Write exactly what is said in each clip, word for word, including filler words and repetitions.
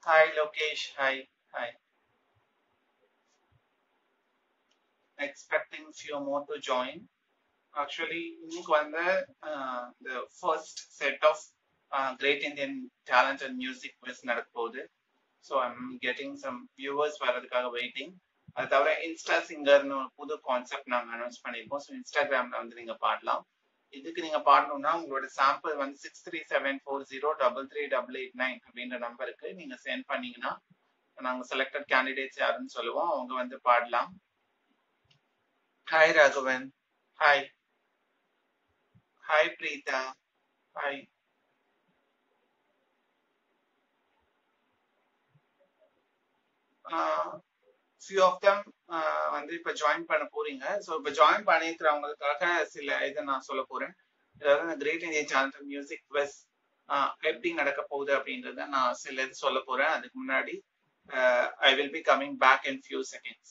Hi Lokesh. Hi. Hi. Expecting few more to join. Actually, இன்னைக்கு வந்து uh, the first set of uh, Great Indian Talent and Music quiz நடக்க போகுது. So I'm getting some viewers வரதுக்காக waiting. அது தவிர Insta சிங்கர்னு ஒரு புது concept நாங்கள் அனௌன்ஸ் பண்ணியிருக்கோம். ஸோ இன்ஸ்டாகிராமில் வந்து நீங்கள் பாடலாம். இதுக்கு நீங்கள் பாடணும்னா உங்களோட சாம்பிள் வந்து six three seven four zero double three double eight nine அப்படின்ற நம்பருக்கு நீங்கள் சென்ட் பண்ணீங்கன்னா நாங்கள் செலக்டட் கேண்டிடேட்ஸ் யாருன்னு சொல்லுவோம், அவங்க வந்து பாடலாம். Hi Raghavan. Hi. Hi Preetha. Hi. Few of them வந்து இப்போ ஜாயின் பண்ண போறீங்க. ஸோ இப்போ ஜாயின் பண்ணியிருக்கிறவங்களுக்காக சில இதை நான் சொல்ல போறேன். அதாவது இந்த great Indian channel music quiz எப்படி நடக்க போகுது அப்படின்றத நான் சில இது சொல்ல போறேன். அதுக்கு முன்னாடி I will be coming back in few seconds.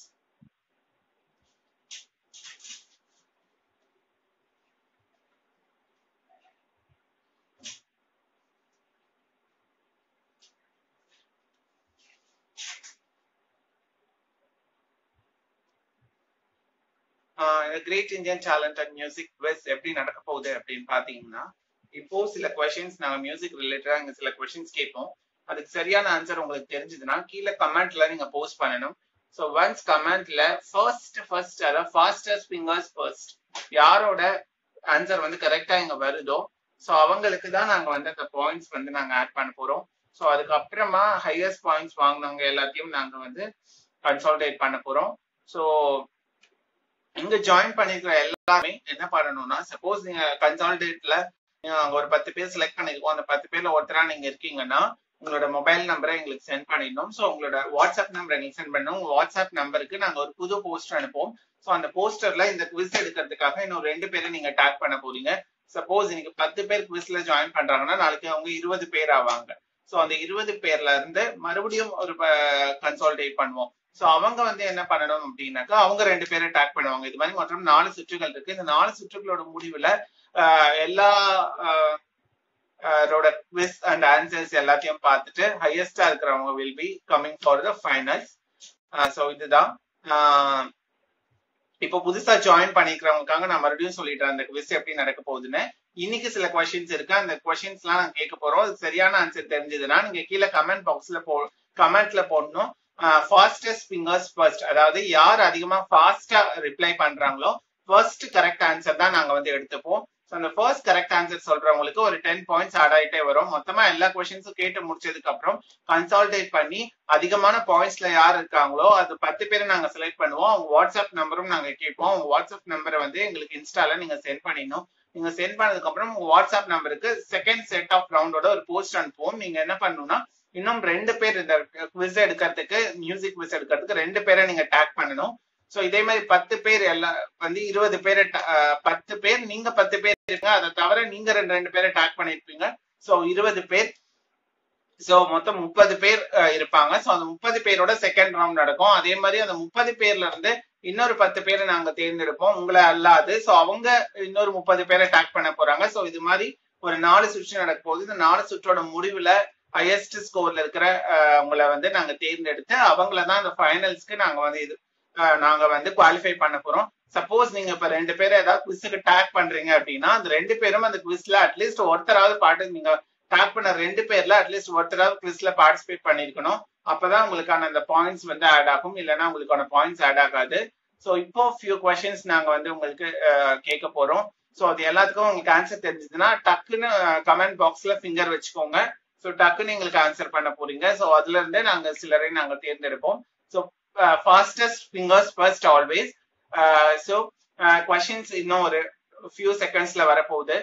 Great Indian talent and music quiz எப்படி நடக்க போகுது அப்படின்னு பாத்தீங்கன்னா, இப்போ சில கொஸ்டின்ஸ் நாங்க மியூசிக் ரிலேட்டடா இங்க சில கொஸ்டின்ஸ் கேட்போம். அதுக்கு சரியான ஆன்சர் உங்களுக்கு தெரிஞ்சதுன்னா கீழே கமெண்ட்ல நீங்க போஸ்ட் பண்ணணும். ஸோ ஒன்ஸ் கமெண்ட்ல ஃபர்ஸ்ட் ஃபர்ஸ்ட் அதாவது ஃபாஸ்டஸ்ட் ஃபிங்கர்ஸ் ஃபர்ஸ்ட் யாரோட ஆன்சர் வந்து கரெக்டா இங்க வருதோ ஸோ அவங்களுக்கு தான் நாங்க வந்து அந்த பாயிண்ட்ஸ் வந்து நாங்க ஆட் பண்ண போறோம். ஸோ அதுக்கப்புறமா ஹையஸ்ட் பாயிண்ட்ஸ் வாங்கினவங்க எல்லாத்தையும் நாங்க வந்து கன்சால்டேட் பண்ண போறோம். ஸோ இங்க ஜாயின் பண்ணிருக்கிற எல்லாமே என்ன பண்ணணும்னா, சப்போஸ் நீங்க கன்சால்டேட்ல ஒரு பத்து பேர் செலக்ட் பண்ணிருக்கோம், அந்த பத்து பேர்ல ஒருத்தரா நீங்க இருக்கீங்கன்னா உங்களோட மொபைல் நம்பரை எங்களுக்கு சென்ட் பண்ணிடணும். ஸோ உங்களோட வாட்ஸ்அப் நம்பர் எங்களுக்கு சென்ட் பண்ணணும். உங்க வாட்ஸ்அப் நம்பருக்கு நாங்க ஒரு புது போஸ்டர் அனுப்புவோம். ஸோ அந்த போஸ்டர்ல இந்த குவிஸ் எடுக்கிறதுக்காக இன்னும் ரெண்டு பேரை நீங்க டேக் பண்ண போறீங்க. சப்போஸ் இன்னைக்கு பத்து பேர் குவிஸ்ல ஜாயின் பண்றாங்கன்னா நாளைக்கு அவங்க இருபது பேர் ஆவாங்க. ஸோ அந்த இருபது பேர்ல இருந்து மறுபடியும் ஒரு கன்சால்டேட் பண்ணுவோம். ஸோ அவங்க வந்து என்ன பண்ணணும் அப்படின்னாக்கா அவங்க ரெண்டு பேரை டேக் பண்ணுவாங்க. இது மாதிரி மொத்தம் நாலு சுற்றுகள் இருக்கு. இந்த நாலு சுற்றுகளோட முடிவுல எல்லா குவிஸ் அண்ட் ஆன்சர்ஸ் எல்லாத்தையும் பார்த்துட்டு ஹையஸ்டா இருக்கிறவங்க will be coming for the finals. So இதுதான் இப்போ புதுசா ஜாயின் பண்ணிக்கிறவங்களுக்காக நான் மறுபடியும் சொல்லிடுறேன் அந்த குவிஸ் எப்படி நடக்க போகுதுன்னு. இன்னைக்கு சில கொஸ்டின்ஸ் இருக்கு, அந்த கொஸ்டின்ஸ் எல்லாம் நாங்க கேட்க போறோம். அது சரியான ஆன்சர் தெரிஞ்சதுன்னா நீங்க கீழே கமெண்ட் பாக்ஸ்ல போ கமெண்ட்ல போடணும் ஃபாஸ்டஸ்ட் ஃபிங்கர்ஸ் ஃபர்ஸ்ட், அதாவது யார் அதிகமா ஃபாஸ்டா ரிப்ளை பண்றாங்களோ ஃபர்ஸ்ட் கரெக்ட் ஆன்சர் தான் நாங்க வந்து எடுத்துப்போம். ஸோ அந்த ஃபர்ஸ்ட் கரெக்ட் ஆன்சர் சொல்றவங்களுக்கு ஒரு டென் பாயிண்ட்ஸ் ஆட் ஆயிட்டே வரும். மொத்தமா எல்லா கொஸ்டின்ஸும் கேட்டு முடிச்சதுக்கு அப்புறம் கன்சால்டேட் பண்ணி அதிகமான பாயிண்ட்ஸ்ல யார் இருக்காங்களோ அது பத்து பேரை நாங்க செலக்ட் பண்ணுவோம். அவங்க வாட்ஸ்அப் நம்பரும் நாங்க கேட்போம். அவங்க வாட்ஸ்அப் நம்பரை வந்து எங்களுக்கு இன்ஸ்டால நீங்க சென்ட் பண்ணிடணும். நீங்க சென்ட் பண்ணதுக்கு அப்புறம் உங்க வாட்ஸ்அப் நம்பருக்கு செகண்ட் செட் ஆஃப் ரவுண்டோட ஒரு போஸ்ட் அனுப்புவோம். நீங்க என்ன பண்ணணும்னா இன்னும் ரெண்டு பேர் இந்த குவிஸ் எடுக்கிறதுக்கு மியூசிக் குவிஸ் எடுக்கிறதுக்கு ரெண்டு பேரை நீங்க டேக் பண்ணணும். ஸோ இதே மாதிரி பத்து பேர் எல்லாம் வந்து இருபது பேரை பத்து பேர் நீங்க பத்து பேர் இருங்க, அதை தவிர நீங்க ரெண்டு ரெண்டு பேரை டேக் பண்ணிருப்பீங்க. ஸோ இருபது பேர். ஸோ மொத்தம் முப்பது பேர் இருப்பாங்க. ஸோ அந்த முப்பது பேரோட செகண்ட் ரவுண்ட் நடக்கும். அதே மாதிரி அந்த முப்பது பேர்ல இருந்து இன்னொரு பத்து பேரை நாங்க தேர்ந்தெடுப்போம் உங்களை அல்லாது. ஸோ அவங்க இன்னொரு முப்பது பேரை டேக் பண்ண போறாங்க. ஸோ இது மாதிரி ஒரு நாலு சுற்று நடக்க போகுது. இந்த நாலு சுற்றோட முடிவுல ஹையஸ்ட் ஸ்கோர்ல இருக்கிற உங்களை வந்து நாங்க தேர்ந்தெடுத்து அவங்கள தான் அந்த ஃபைனல்ஸ்க்கு நாங்க வந்து இது நாங்க வந்து குவாலிஃபை பண்ண போறோம். சப்போஸ் நீங்க இப்ப ரெண்டு பேரும் ஏதாவது குவிஸுக்கு டேக் பண்றீங்க அப்படின்னா அந்த ரெண்டு பேரும் அந்த குவிஸ்ல அட்லீஸ்ட் ஒருத்தராவது பாட்டு நீங்க டேக் பண்ண ரெண்டு பேர்ல அட்லீஸ்ட் ஒருத்தராவது குவிஸ்ல பார்ட்டிசிபேட் பண்ணிருக்கணும். அப்பதான் உங்களுக்கான அந்த பாயிண்ட்ஸ் வந்து ஆட் ஆகும், இல்லைன்னா உங்களுக்கான பாயிண்ட்ஸ் ஆட் ஆகாது. ஸோ இப்போ ஃபியூ கொஸ்டின்ஸ் நாங்க வந்து உங்களுக்கு கேட்க போறோம். ஸோ அது எல்லாத்துக்கும் உங்களுக்கு ஆன்சர் தெரிஞ்சதுன்னா டக்குன்னு கமெண்ட் பாக்ஸ்ல ஃபிங்கர் வச்சுக்கோங்க. ஸோ டக்குன்னு எங்களுக்கு ஆன்சர் பண்ண போறீங்க. ஸோ அதுல இருந்தே நாங்க சிலரை நாங்க தேர்ந்தெடுப்போம். So fastest fingers first always. So questions இன்னும் ஒரு ஃபியூ செகண்ட்ஸ்ல வரப்போகுது.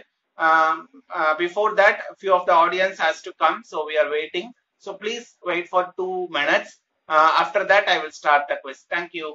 Before that few of the audience has to come. So we are waiting. So please wait for two minutes. After that I will start the quiz. Thank you.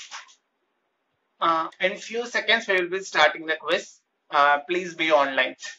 Uh, in few seconds, we will be starting the quiz. Uh, please be online.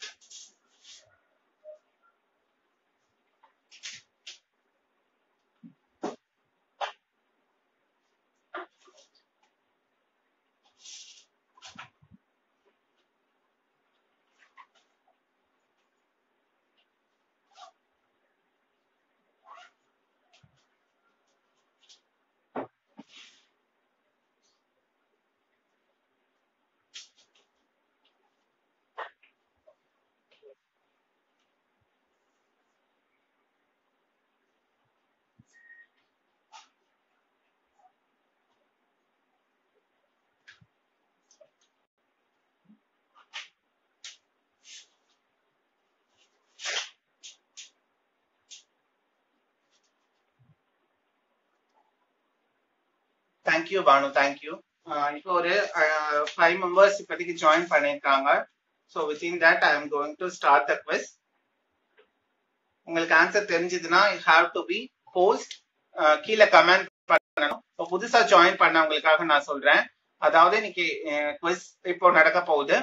Thank you Bhanu, thank you. இப்போ ஒரு five members இப்போதைக்கு join பண்ணியிருக்காங்க. So within that I am going to start the quiz. உங்களுக்கு answer தெரிஞ்சதுன்னா you have to be post, கீழே comment பண்ணணும். இப்போ புதுசா ஜாயின் பண்ணவங்களுக்காக நான் சொல்றேன். அதாவது இன்னைக்கு குவிஸ் இப்போ நடக்க போகுது.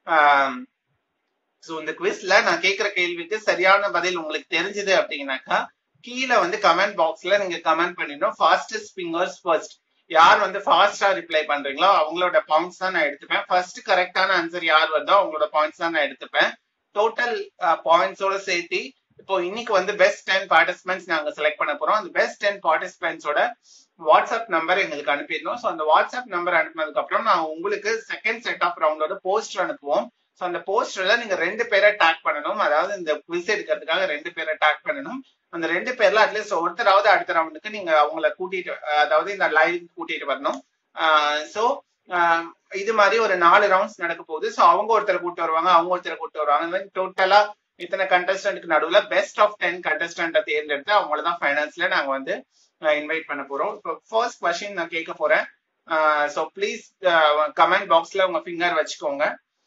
ஸோ இந்த குவிஸ்ல நான் கேட்கிற கேள்விக்கு சரியான பதில் உங்களுக்கு தெரிஞ்சது அப்படின்னாக்கா கீழே வந்து கமெண்ட் பாக்ஸ்ல நீங்க கமெண்ட் பண்ணிடணும். Fastest fingers first. யார் வந்து ஃபாஸ்டா ரிப்ளை பண்றீங்களோ அவங்களோட பாயிண்ட்ஸ் தான் நான் எடுத்துப்பேன். ஃபர்ஸ்ட் கரெக்டான ஆன்சர் யார் வருதோ அவங்களோட பாயிண்ட்ஸ் தான் நான் எடுத்துப்பேன். டோட்டல் பாயிண்ட்ஸோட சேர்த்து இப்போ இன்னைக்கு வந்து பெஸ்ட் டென் பார்ட்டிசிபென்ட்ஸ் நாங்க செலக்ட் பண்ண போறோம். அந்த பெஸ்ட் டென் பார்ட்டிசிபென்ட்ஸோட வாட்ஸ்அப் நம்பர் எங்களுக்கு அனுப்பிடணும். ஸோ அந்த வாட்ஸ்அப் நம்பர் அனுப்பினதுக்கு அப்புறம் நான் உங்களுக்கு செகண்ட் செட் ஆஃப் ரவுண்டோட போஸ்டர் அனுப்புவோம். ஸோ அந்த போஸ்டர்ல நீங்க ரெண்டு பேரை டேக் பண்ணணும். அதாவது இந்த குவிஸ் எடுக்கிறதுக்காக ரெண்டு பேரை டேக் பண்ணணும். அந்த ரெண்டு பேர்ல அட்லீஸ்ட் ஒருத்தராவது அடுத்த ரவுண்டுக்கு நீங்க அவங்கள கூட்டிட்டு, அதாவது இந்த லைவ் கூட்டிட்டு வரணும். ஸோ இது மாதிரி ஒரு நாலு ரவுண்ட்ஸ் நடக்க போகுது. ஸோ அவங்க ஒருத்தரை கூட்டு வருவாங்க, அவங்க ஒருத்தரை கூட்டு வருவாங்க. டோட்டலா இத்தனை கண்டஸ்டன்ட்க்கு நடுவுல பெஸ்ட் ஆஃப் டென் கண்டஸ்டன்ட்டை தேர்ந்தெடுத்து அவங்கள தான் ஃபைனல்ஸ்ல நாங்க வந்து இன்வைட் பண்ண போறோம். இப்போ ஃபர்ஸ்ட் கொஸ்டின் நான் கேட்க போறேன். ஸோ ப்ளீஸ் கமெண்ட் பாக்ஸ்ல உங்க ஃபிங்கர் வச்சுக்கோங்க.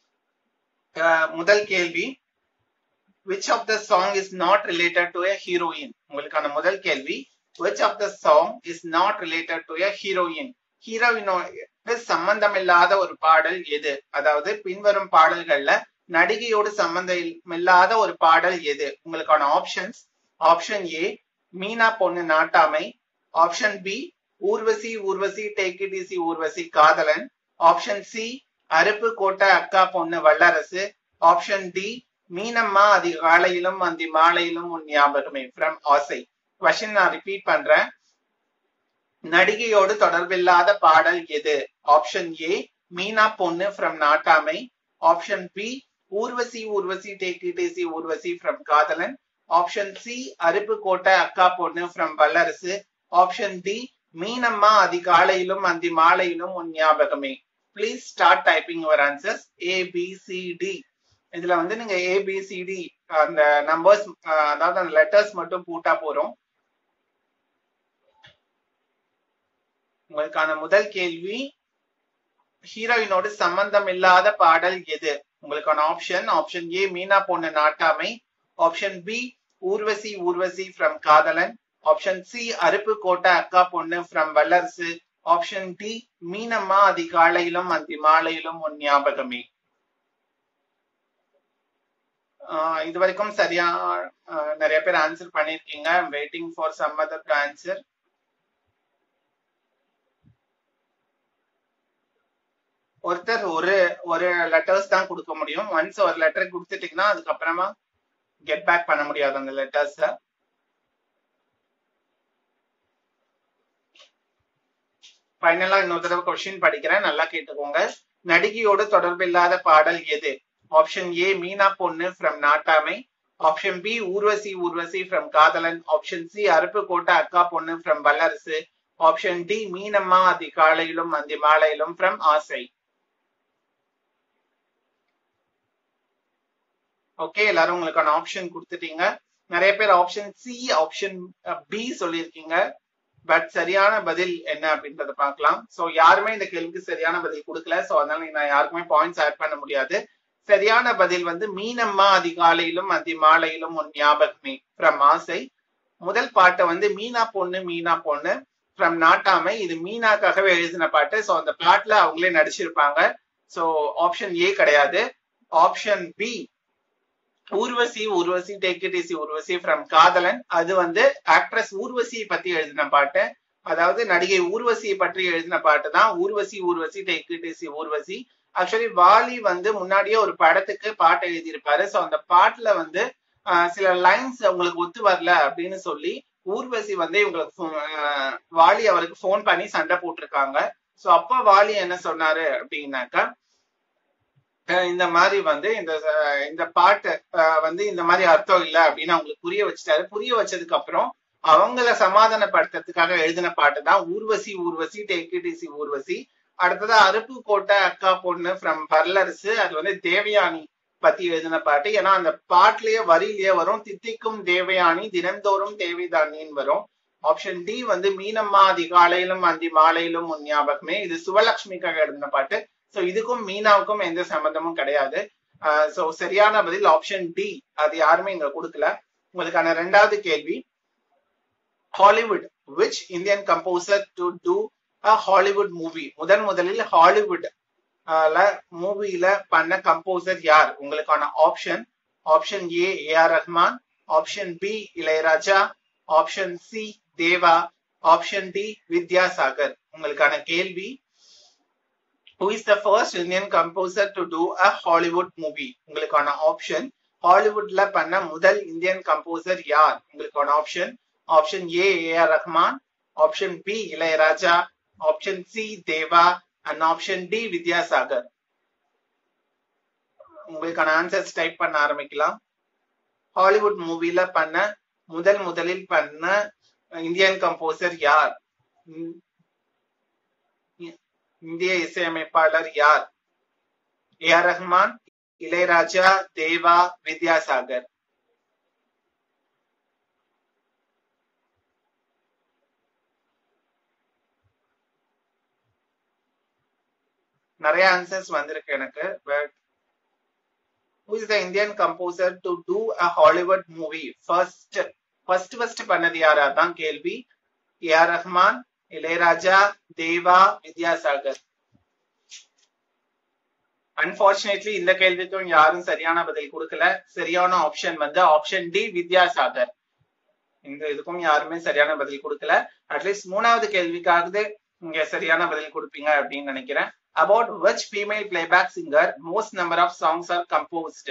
முதல் கேள்வி, which of the song is not related to a heroine? உங்களுக்கான முதல் கேள்வி, which of the song is not related to a heroine? ஹீரோயினோட சம்பந்தம் இல்லாத ஒரு பாடல் எது? அதாவது பின்வரும் பாடல்கள்ல நடிகையோடு சம்பந்தம் இல்லாத ஒரு பாடல் எது? உங்களுக்கான ஆப்ஷன்ஸ், ஆப்ஷன் ஏ மீனா பொண்ணு Nattamai, option B Urvasi Urvasi take it easy Urvasi Kadhalan, option C Aruppukottai அக்கா பொண்ணு வல்லரசு, ஆப்ஷன் டி மீனம்மா அதிகாலையிலும் அந்தி மாலையிலும் உன் ஞாபகமே ஃப்ரம் ஆசை. கொஸ்டின் நான் ரிப்பீட் பண்றேன். நடிகையோடு தொடர்பில்லாத பாடல் எது? ஆப்ஷன் ஏ மீனா பொண்ணு from Nattamai, option B Urvasi Urvasi take it easy Urvasi from Kadhalan, option C Aruppukottai அக்கா பொண்ணு ஃப்ரம் வல்லரசு, ஆப்ஷன் டி மீனம்மா அதிகாலையிலும் அந்தி மாலையிலும் உன் ஞாபகமே. Please start typing your answers. A, B, C, D. இதுல வந்து நீங்க A, B, C, D அந்த நம்பர்ஸ், அதாவது அந்த லெட்டர்ஸ் மட்டும் போட்டா போறோம். உங்களுக்கான முதல் கேள்வி, ஹீரோயினோடு சம்பந்தம் இல்லாத பாடல் எது? உங்களுக்கான ஆப்ஷன், ஆப்ஷன் ஏ மீனா பொண்ணு Nattamai, option B Urvasi Urvasi from Kadhalan, option C Aruppukottai அக்கா பொண்ணு ஃப்ரம் வல்லரசு, ஆப்ஷன் டி மீனம்மா அதிகாலையிலும் அந்தி மாலையிலும் உன் ஞாபகமே. இது வரைக்கும் சரியா நிறைய பேர் ஆன்சர் பண்ணிருக்கீங்க. I am waiting for some other answer. ஒருத்தர் ஒரு ஒரு லெட்டர்ஸ் தான் கொடுக்க முடியும். ஒன்ஸ் ஒரு லெட்டர் கொடுத்துட்டீங்கன்னா அதுக்கப்புறமா கெட் பேக் பண்ண முடியாது அந்த லெட்டர்ஸ். ஃபைனலா இன்னொரு தடவை கொஸ்டின் படிக்கிறேன், நல்லா கேட்டுக்கோங்க. நடிகையோடு தொடர்பில்லாத பாடல் எது? ஆப்ஷன் ஏ மீனா பொண்ணு from Nattamai, option B Urvasi Urvasi from Kadhalan, option C Aruppukottai அக்கா பொண்ணு ஃப்ரம் வல்லரசு, ஆப்ஷன் டி மீனம்மா அதிகாலையிலும் அந்தி மாலையிலும் ஃப்ரம் ஆசை. ஓகே, எல்லாரும் உங்களுக்கான ஆப்ஷன் கொடுத்துட்டீங்க. நிறைய பேர் ஆப்ஷன் சி ஆப்ஷன் பி சொல்லியிருக்கீங்க. பட் சரியான பதில் என்ன அப்படின்றத பார்க்கலாம். சோ யாருமே இந்த கேள்விக்கு சரியான பதில் கொடுக்கல. சோ அதனால நான் யாருக்குமே பாயிண்ட்ஸ் ஆட் பண்ண முடியாது. சரியான பதில் வந்து மீனம்மா அதிகாலையிலும் அந்தி மாலையிலும் உன் ஞாபகமே ஃப்ரம் ஆசை. முதல் பாட்டை வந்து மீனா பொண்ணு மீனா பொண்ணு ஃப்ரம் நாட்டாமை, இது மீனாக்காகவே எழுதின பாட்டு. சோ அந்த பாட்டுல அவங்களே நடிச்சிருப்பாங்க. சோ ஆப்ஷன் ஏ கிடையாது. Option B Urvasi Urvasi take it easy Urvasi from Kadhalan, அது வந்து ஆக்ட்ரஸ் ஊர்வசியை பத்தி எழுதின பாட்டு. அதாவது நடிகை ஊர்வசியை பற்றி எழுதின பாட்டு தான் Urvasi Urvasi take it easy Urvasi. Actually Vaali வந்து முன்னாடியே ஒரு படத்துக்கு பாட்டு எழுதியிருப்பாரு. ஸோ அந்த பாட்டுல வந்து சில லைன்ஸ் உங்களுக்கு ஒத்து வரல அப்படின்னு சொல்லி ஊர்வசி வந்து இவங்களுக்கு வாலி அவருக்கு போன் பண்ணி சண்டை போட்டிருக்காங்க. ஸோ அப்ப வாலி என்ன சொன்னாரு அப்படின்னாக்கா, இந்த மாதிரி வந்து இந்த இந்த பாட்டு வந்து இந்த மாதிரி அர்த்தம் இல்லை அப்படின்னு அவங்களுக்கு புரிய வச்சுட்டாரு. புரிய வச்சதுக்கு அப்புறம் அவங்கள சமாதானப்படுத்துறதுக்காக எழுதின பாட்டு தான் Urvasi Urvasi take it easy Urvasi. அடுத்ததா அருப்பு கோட்டை அக்கா பொண்ணு ஃப்ரம் வல்லரசு, அது வந்து தேவயானி பத்தி எழுதின பாட்டு. ஏன்னா அந்த பாட்டுலயே வரியிலேயே வரும் தித்திக்கும் தேவயானி தினந்தோறும் தேவைதானின்னு வரும். ஆப்ஷன் டி வந்து மீனம்மா அதிகாலையிலும் அந்தி மாலையிலும் உன் ஞாபகமே, இது சுவலட்சுமிக்காக எழுதின பாட்டு. சோ இதுக்கும் மீனாவுக்கும் எந்த சம்பந்தமும் கிடையாது. சோ சரியான பதில் ஆப்ஷன் டி. அது யாருமே இங்க கொடுக்கல. உங்களுக்கான ரெண்டாவது கேள்வி, Hollywood which Indian composer to do a Hollywood movie? முதன் முதலில் ஹாலிவுட் மூவில பண்ண கம்போசர் யார்? உங்களுக்கான option option A A R Rahman, option B Ilaiyaraaja, option C Deva, option D Vidyasagar. உங்களுக்கான கேள்வி, who is the first Indian composer to do a Hollywood movie? உங்களுக்கான option ஹாலிவுட்ல பண்ண முதல் இந்தியன் கம்போசர் யார்? உங்களுக்கான option option A A R Rahman, option B Ilaiyaraaja, option C Deva and option D Vidyasagar. உங்களுக்கான answers type பண்ண ஆரம்பிக்கலாம். ஹாலிவுட் மூவில பண்ண முதல் முதலில் பண்ண இந்தியன் கம்போசர் யார்? இந்திய இசையமைப்பாளர் யார்? A R Rahman, Ilaiyaraaja, Deva, Vidyasagar. நிறைய ஆன்சர்ஸ் வந்திருக்கு எனக்கு. But who is the Indian composer to do a Hollywood movie? First first first பண்ணது யார்? அதான் கேள்வி. A R Rahman, Ilaiyaraaja, Deva, Vidyasagar. Unfortunately இந்த கேள்விக்கும் யாரும் சரியான பதில் கொடுக்கல. சரியான ஆப்ஷன் வந்து ஆப்ஷன் டி வித்யாசாகர். இந்த இதுக்கும் யாருமே சரியான பதில் கொடுக்கல. அட்லீஸ்ட் மூணாவது கேள்விக்காவது இங்க சரியான பதில் கொடுப்பீங்க அப்படின்னு நினைக்கிறேன். About which female playback singer most number of songs are composed?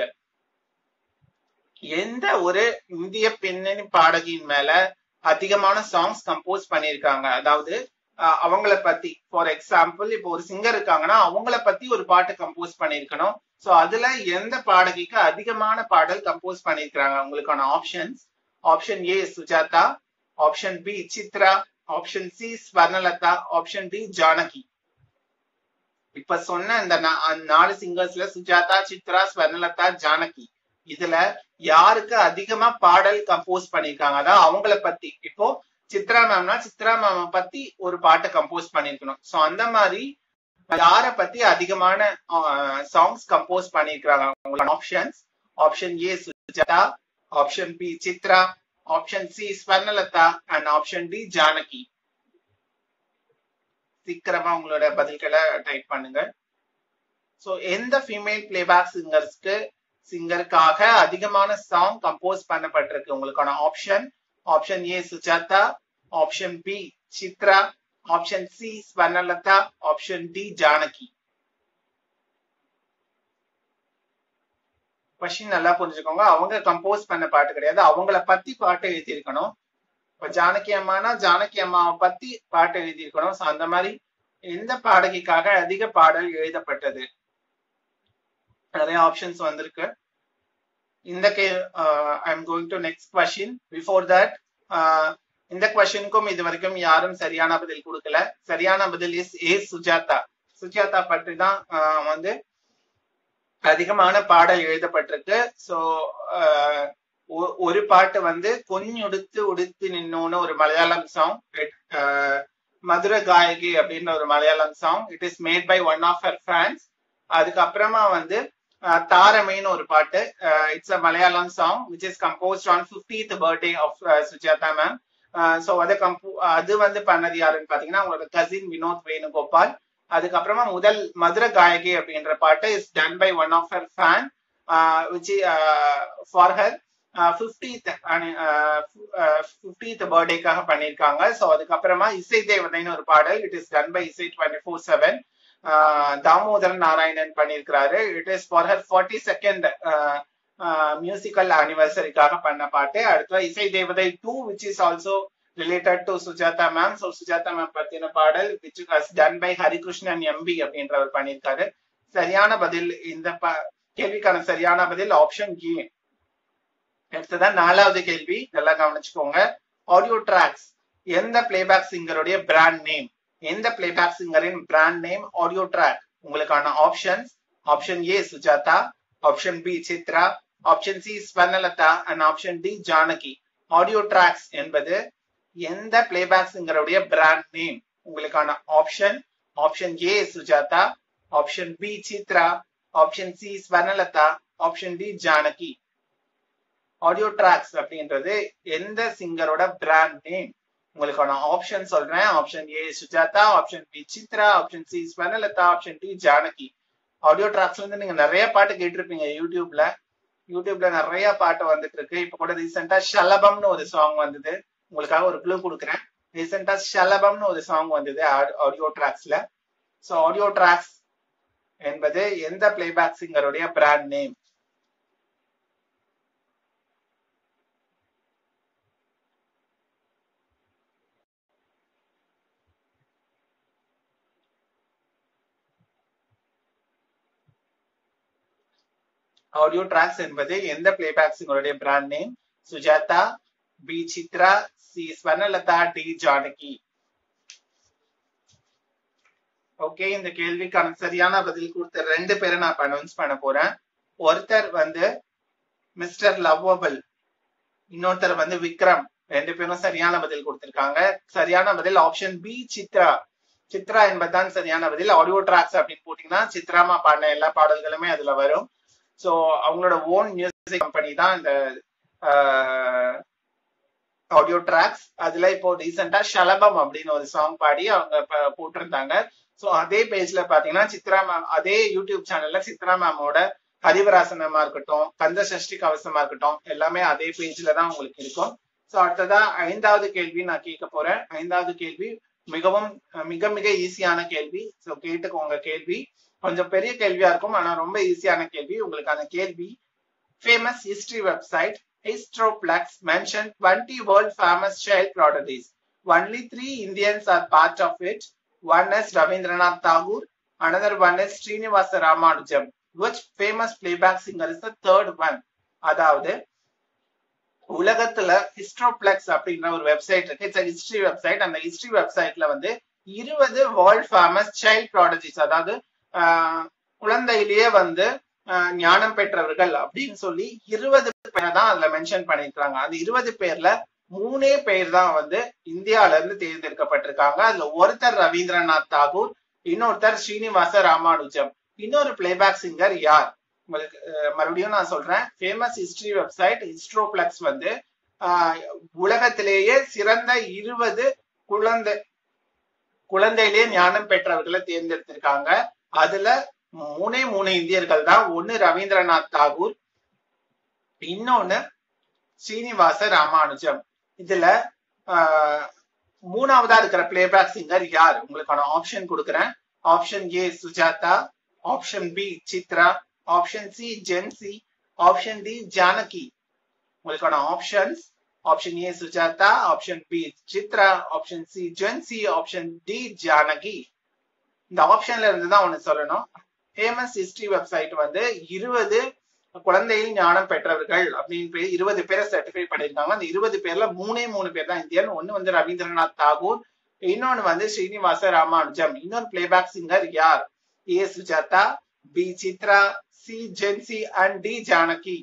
எந்த ஒரு இந்திய பின்னணி பாடகியின் மேல அதிகமான சாங்ஸ் கம்போஸ் பண்ணிருக்காங்க? அதாவது அவங்கள பத்தி, ஃபார் எக்ஸாம்பிள் இப்போ ஒரு சிங்கர் இருக்காங்கன்னா அவங்கள பத்தி ஒரு பாட்டு கம்போஸ் பண்ணிருக்கணும். சோ அதுல எந்த பாடகிக்கு அதிகமான பாடல் கம்போஸ் பண்ணிருக்காங்க? உங்களுக்கான options option A Sujatha, option B Chithra, option C Swarnalatha, option D Janaki. இப்ப சொன்ன இந்த நாலு சிங்கர்ஸ்ல சுஜாதா, சித்ரா, ஸ்வர்ணலதா, ஜானகி, இதுல யாருக்கு அதிகமா பாடல் கம்போஸ் பண்ணிருக்காங்க? அதான் அவங்கள பத்தி. இப்போ சித்ரா மேம்னா சித்ரா மேம் பத்தி ஒரு பாட்டை கம்போஸ் பண்ணிருக்கணும். சோ அந்த மாதிரி யார பத்தி அதிகமான சாங்ஸ் கம்போஸ் பண்ணிருக்காங்க? உங்களோட options option A Sujatha, option B Chithra, option C Swarnalatha and option D Janaki. சீக்கிரமா உங்களோட பதில்களை டைப் பண்ணுங்க. சோ எந்த ஃபீமேல் பிளேபேக் சிங்கர்ஸ்க்கு சிங்கருக்காக அதிகமான சாங் கம்போஸ் பண்ணப்பட்டிருக்கு? உங்களுக்கான option option A Sujatha, option B Chithra, option C Swarnalatha, option D Janaki. Question நல்லா புரிஞ்சுக்கோங்க. அவங்க கம்போஸ் பண்ண பாட்டு கிடையாது, அவங்கள பத்தி பாட்டு எழுதியிருக்கணும். இப்ப ஜானகி அம்மானா ஜானகி அம்மாவை பத்தி பாட்டு எழுதியிருக்கணும். அந்த மாதிரி எந்த பாடகிக்காக அதிக பாடல் எழுதப்பட்டது? நிறைய ஆப்ஷன்ஸ் வந்திருக்கு. இந்த okay I am going to next question. Before that இந்த கொஸ்டினுக்கும் இது வரைக்கும் யாரும் சரியான பதில் கொடுக்கல. சரியான பதில் இஸ் ஏ சுஜாதா. சுஜாதா பற்றி தான் வந்து அதிகமான பாடல் எழுதப்பட்டிருக்கு. சோ ஒரு பாட்டு வந்து கொஞ்சுடுத்து உடுத்து நின்னோன்னு ஒரு மலையாளம் சாங், மதுர காயகி அப்படின்ற ஒரு Malayalam song. It is made by one of her fans. அதுக்கப்புறமா வந்து தாரமைன்னு ஒரு பாட்டு, it's a Malayalam song which is composed on fiftieth birthday of Sujatha ma'am. So அதை கம்போ அது வந்து பண்ணது யாருன்னு பாத்தீங்கன்னா அவங்களோட கசின் வினோத் வேணுகோபால். அதுக்கப்புறமா முதல் மதுர காயகி அப்படின்ற பாட்டு is done by one of her fan which for her fiftieth fiftieth பர்த்டேக்காக பண்ணியிருக்காங்க. ஸோ அதுக்கப்புறமா இசை தேவதைன்னு ஒரு பாடல், இட் இஸ் டன் பை இசை twenty four seven Damodaran Narayanan பண்ணியிருக்கிறாரு. It is for her forty second musical ஆனிவர்சரிக்காக பண்ண பாட்டு. அடுத்த Isai Devathai two which is also related to Sujatha ma'am. So Sujatha ma'am பத்தின பாடல் which was done by Harikrishnan MP அப்படின்றவர் பண்ணியிருக்காரு. சரியான பதில் இந்த கேள்விக்கான சரியான பதில் ஆப்ஷன் ஏ. அடுத்ததான் நாலாவது கேள்வி, நல்லா கவனிச்சுக்கோங்க. ஆடியோ டிராக்ஸ் எந்த பிளேபேக் சிங்கருடைய பிராண்ட் நேம்? எந்த பிளேபேக் சிங்கரின் பிராண்ட் நேம் ஆடியோ ட்ராக்? உங்களுக்கான options option A Sujatha, option B Chithra, option C Swarnalatha and option D Janaki. Audio tracks என்பது எந்த பிளேபேக் சிங்கருடைய பிராண்ட் நேம்? உங்களுக்கான option option A Sujatha, option B Chithra, option C Swarnalatha, option D Janaki. Audio tracks அப்படின்றது எந்த சிங்கரோட brand name? உங்களுக்கான option சொல்றேன். Option A Sujatha, option B Chithra, option C Swarnalatha, option D Janaki. Audio ட்ராக்ஸ்ல இருந்து நீங்க நிறைய பாட்டு கேட்டிருப்பீங்க யூடியூப்ல. யூடியூப்ல நிறைய பாட்டு வந்துட்டு இருக்கு. இப்ப கூட ரீசெண்டா ஷலபம்னு ஒரு சாங் வந்தது. உங்களுக்காக ஒரு க்ளூ கொடுக்குறேன். ரீசெண்டா ஷலபம்னு ஒரு சாங் வந்தது ஆடியோ ட்ராக்ஸ்ல. சோ ஆடியோ ட்ராக்ஸ் என்பது எந்த பிளேபேக் சிங்கருடைய பிராண்ட் நேம்? ஆடியோ ட்ராக்ஸ் என்பது எந்த பிளேபேக் சிங்கருடைய brand name? Sujatha, B Chithra, C Swarnalatha, D Janaki. Okay, இந்த கேள்விக்கான சரியான பதில் கொடுத்த ரெண்டு பேரை நான் அனௌன்ஸ் பண்ண போறேன். ஒருத்தர் வந்து மிஸ்டர் லவ்வபிள், இன்னொருத்தர் வந்து விக்ரம். ரெண்டு பேரும் சரியான பதில் கொடுத்திருக்காங்க. சரியான பதில் ஆப்ஷன் பி சித்ரா. சித்ரா என்பதுதான் சரியான பதில். ஆடியோ ட்ராக்ஸ் அப்படின்னு போட்டீங்கன்னா சித்ராமா பாடின எல்லா பாடல்களுமே அதுல வரும். சோ அவங்களோட ஓன் மியூசிக் கம்பெனி தான் இந்த ஆடியோ ட்ராக்ஸ். அதுல இப்போ ரீசெண்டா ஷலபம் அப்படின்னு ஒரு சாங் பாடி அவங்க போட்டிருந்தாங்க. சோ அதே பேஜ்ல பாத்தீங்கன்னா சித்ரா மேம், அதே யூடியூப் சேனல்ல சித்ரா மேமோட ஹரிவராசனமா இருக்கட்டும், கந்த சஷ்டி கவசமா இருக்கட்டும், எல்லாமே அதே பேஜ்ல தான் உங்களுக்கு இருக்கும். சோ அடுத்ததா ஐந்தாவது கேள்வி நான் கேட்க போறேன். ஐந்தாவது கேள்வி மிகவும் மிக மிக ஈஸியான கேள்வி. சோ கேட்டுக்கோங்க. கேள்வி கொஞ்சம் பெரிய கேள்வியா இருக்கும், ஆனா ரொம்ப ஈஸியான கேள்வி. உங்களுக்கான கேள்வி, famous history website Histoplex mentioned twenty world famous child prodigies. Only three Indians are part of it. One is Ravindranath Tagore, another one is Srinivasa Ramanujam. Which famous playback singer is the third one? அதாவது உலகத்துல ஹிஸ்டோப்ளெக்ஸ் அப்படின்ற ஒரு website இருக்கு. It's history website. அந்த history வெப்சைட்ல வந்து இருபது world famous child ப்ராடஜிஸ், அதாவது குழந்தையிலேயே வந்து ஞானம் பெற்றவர்கள் அப்படின்னு சொல்லி இருபது பேரை தான் அதுல மென்ஷன் பண்ணிருக்காங்க. அந்த இருபது பேர்ல மூணே பேர் தான் வந்து இந்தியால இருந்து தேர்ந்தெடுக்கப்பட்டிருக்காங்க. அதுல ஒருத்தர் ரவீந்திரநாத் தாகூர், இன்னொருத்தர் ஸ்ரீனிவாச ராமானுஜம். இன்னொரு பிளேபேக் சிங்கர் யார்? உங்களுக்கு மறுபடியும் நான் சொல்றேன். ஃபேமஸ் ஹிஸ்டரி வெப்சைட் ஹிஸ்டோப்ளெக்ஸ் வந்து உலகத்திலேயே சிறந்த இருபது குழந்தை குழந்தையிலேயே ஞானம் பெற்றவர்களை தேர்ந்தெடுத்திருக்காங்க. அதுல மூணே மூணு இந்தியர்கள் தான். ஒன்னு ரவீந்திரநாத் தாகூர், இன்னொன்னு ஸ்ரீனிவாச ராமானுஜம். இதுல ஆஹ் மூணாவதா இருக்கிற பிளேபேக் சிங்கர் யார்? உங்களுக்கான ஆப்ஷன் கொடுக்குறேன். Option A Sujatha, option B Chithra, option C Jency, option D Janaki. உங்களுக்கான options option A Sujatha, option B Chithra, option C Jency, option D Janaki. இந்த ஆப்ஷன்ல இருந்து தான் ஒண்ணு சொல்லணும். ஃபேமஸ் ஹிஸ்டரி வெப்சைட் வந்து இருபது குழந்தையில் ஞானம் பெற்றவர்கள் அப்படின்னு இருபது பேரை சர்டிஃபை பண்ணிருக்காங்க. அந்த இருபது பேர்ல மூணே மூணு பேர் தான் இந்தியன். ஒன்னு வந்து ரவீந்திரநாத் தாகூர், இன்னொன்னு வந்து ஸ்ரீனிவாச ராமானுஜம். இன்னொரு பிளேபேக் சிங்கர் யார்? A Sujatha, B Chithra, C Jency and D Janaki.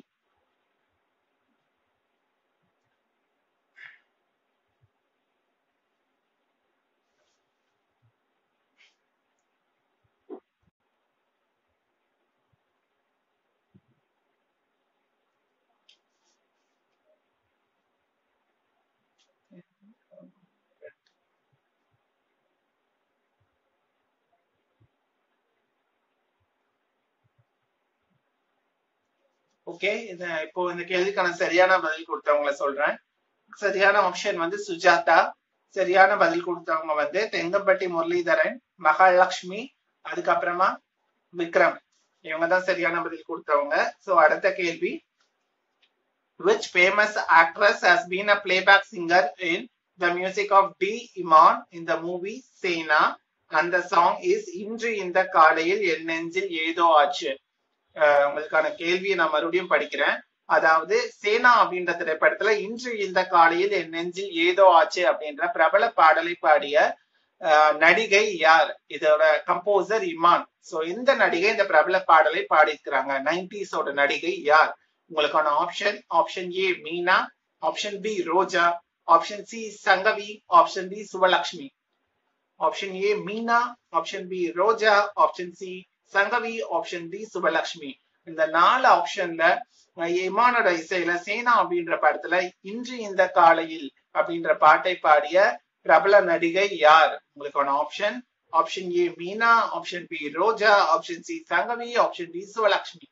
Okay, இப்போ இந்த கேள்விக்கான சரியான பதில் கொடுத்தவங்களை சொல்றேன். சரியான ஆப்ஷன் வந்து சுஜாதா. சரியான பதில் கொடுத்தவங்க வந்து தெங்கம்பட்டி முரளிதரன், மகாலட்சுமி, அதுக்கப்புறமா விக்ரம். இவங்க தான் சரியான பதில் கொடுத்தவங்க. சோ அடுத்த கேள்வி, which famous actress has been a playback singer in the music of D. Iman in the movie Sena, and the song is இன்று இந்த காலையில் என் நெஞ்சில் ஏதோ ஆச்சு. உங்களுக்கான கேள்வியை நான் மறுபடியும் படிக்கிறேன். அதாவது சேனா அப்படின்ற திரைப்படத்துல இன்று இந்த காலையில் என் நெஞ்சில் ஏதோ ஆச்சு அப்படின்ற பிரபல பாடலை பாடிய நடிகை யார்? இதோட கம்போசர் இமான். சோ இந்த நடிகை இந்த பிரபல பாடலை பாடியிருக்கிறாங்க. நைன்டிஸோட நடிகை யார்? உங்களுக்கான option option A Meena, option B Roja, option C Sangavi, option D Suvalakshmi. Option A Meena, option B Roja, option C Sangavi, option D Suvalakshmi. இந்த நாலு ஆப்ஷன்ல இமானோட இசையில சேனா அப்படின்ற படத்துல இன்று இந்த காலையில் அப்படின்ற பாட்டை பாடிய பிரபல நடிகை யார்? உங்களுக்கான option option A Meena, option B Roja, option C Sangavi, option D Suvalakshmi.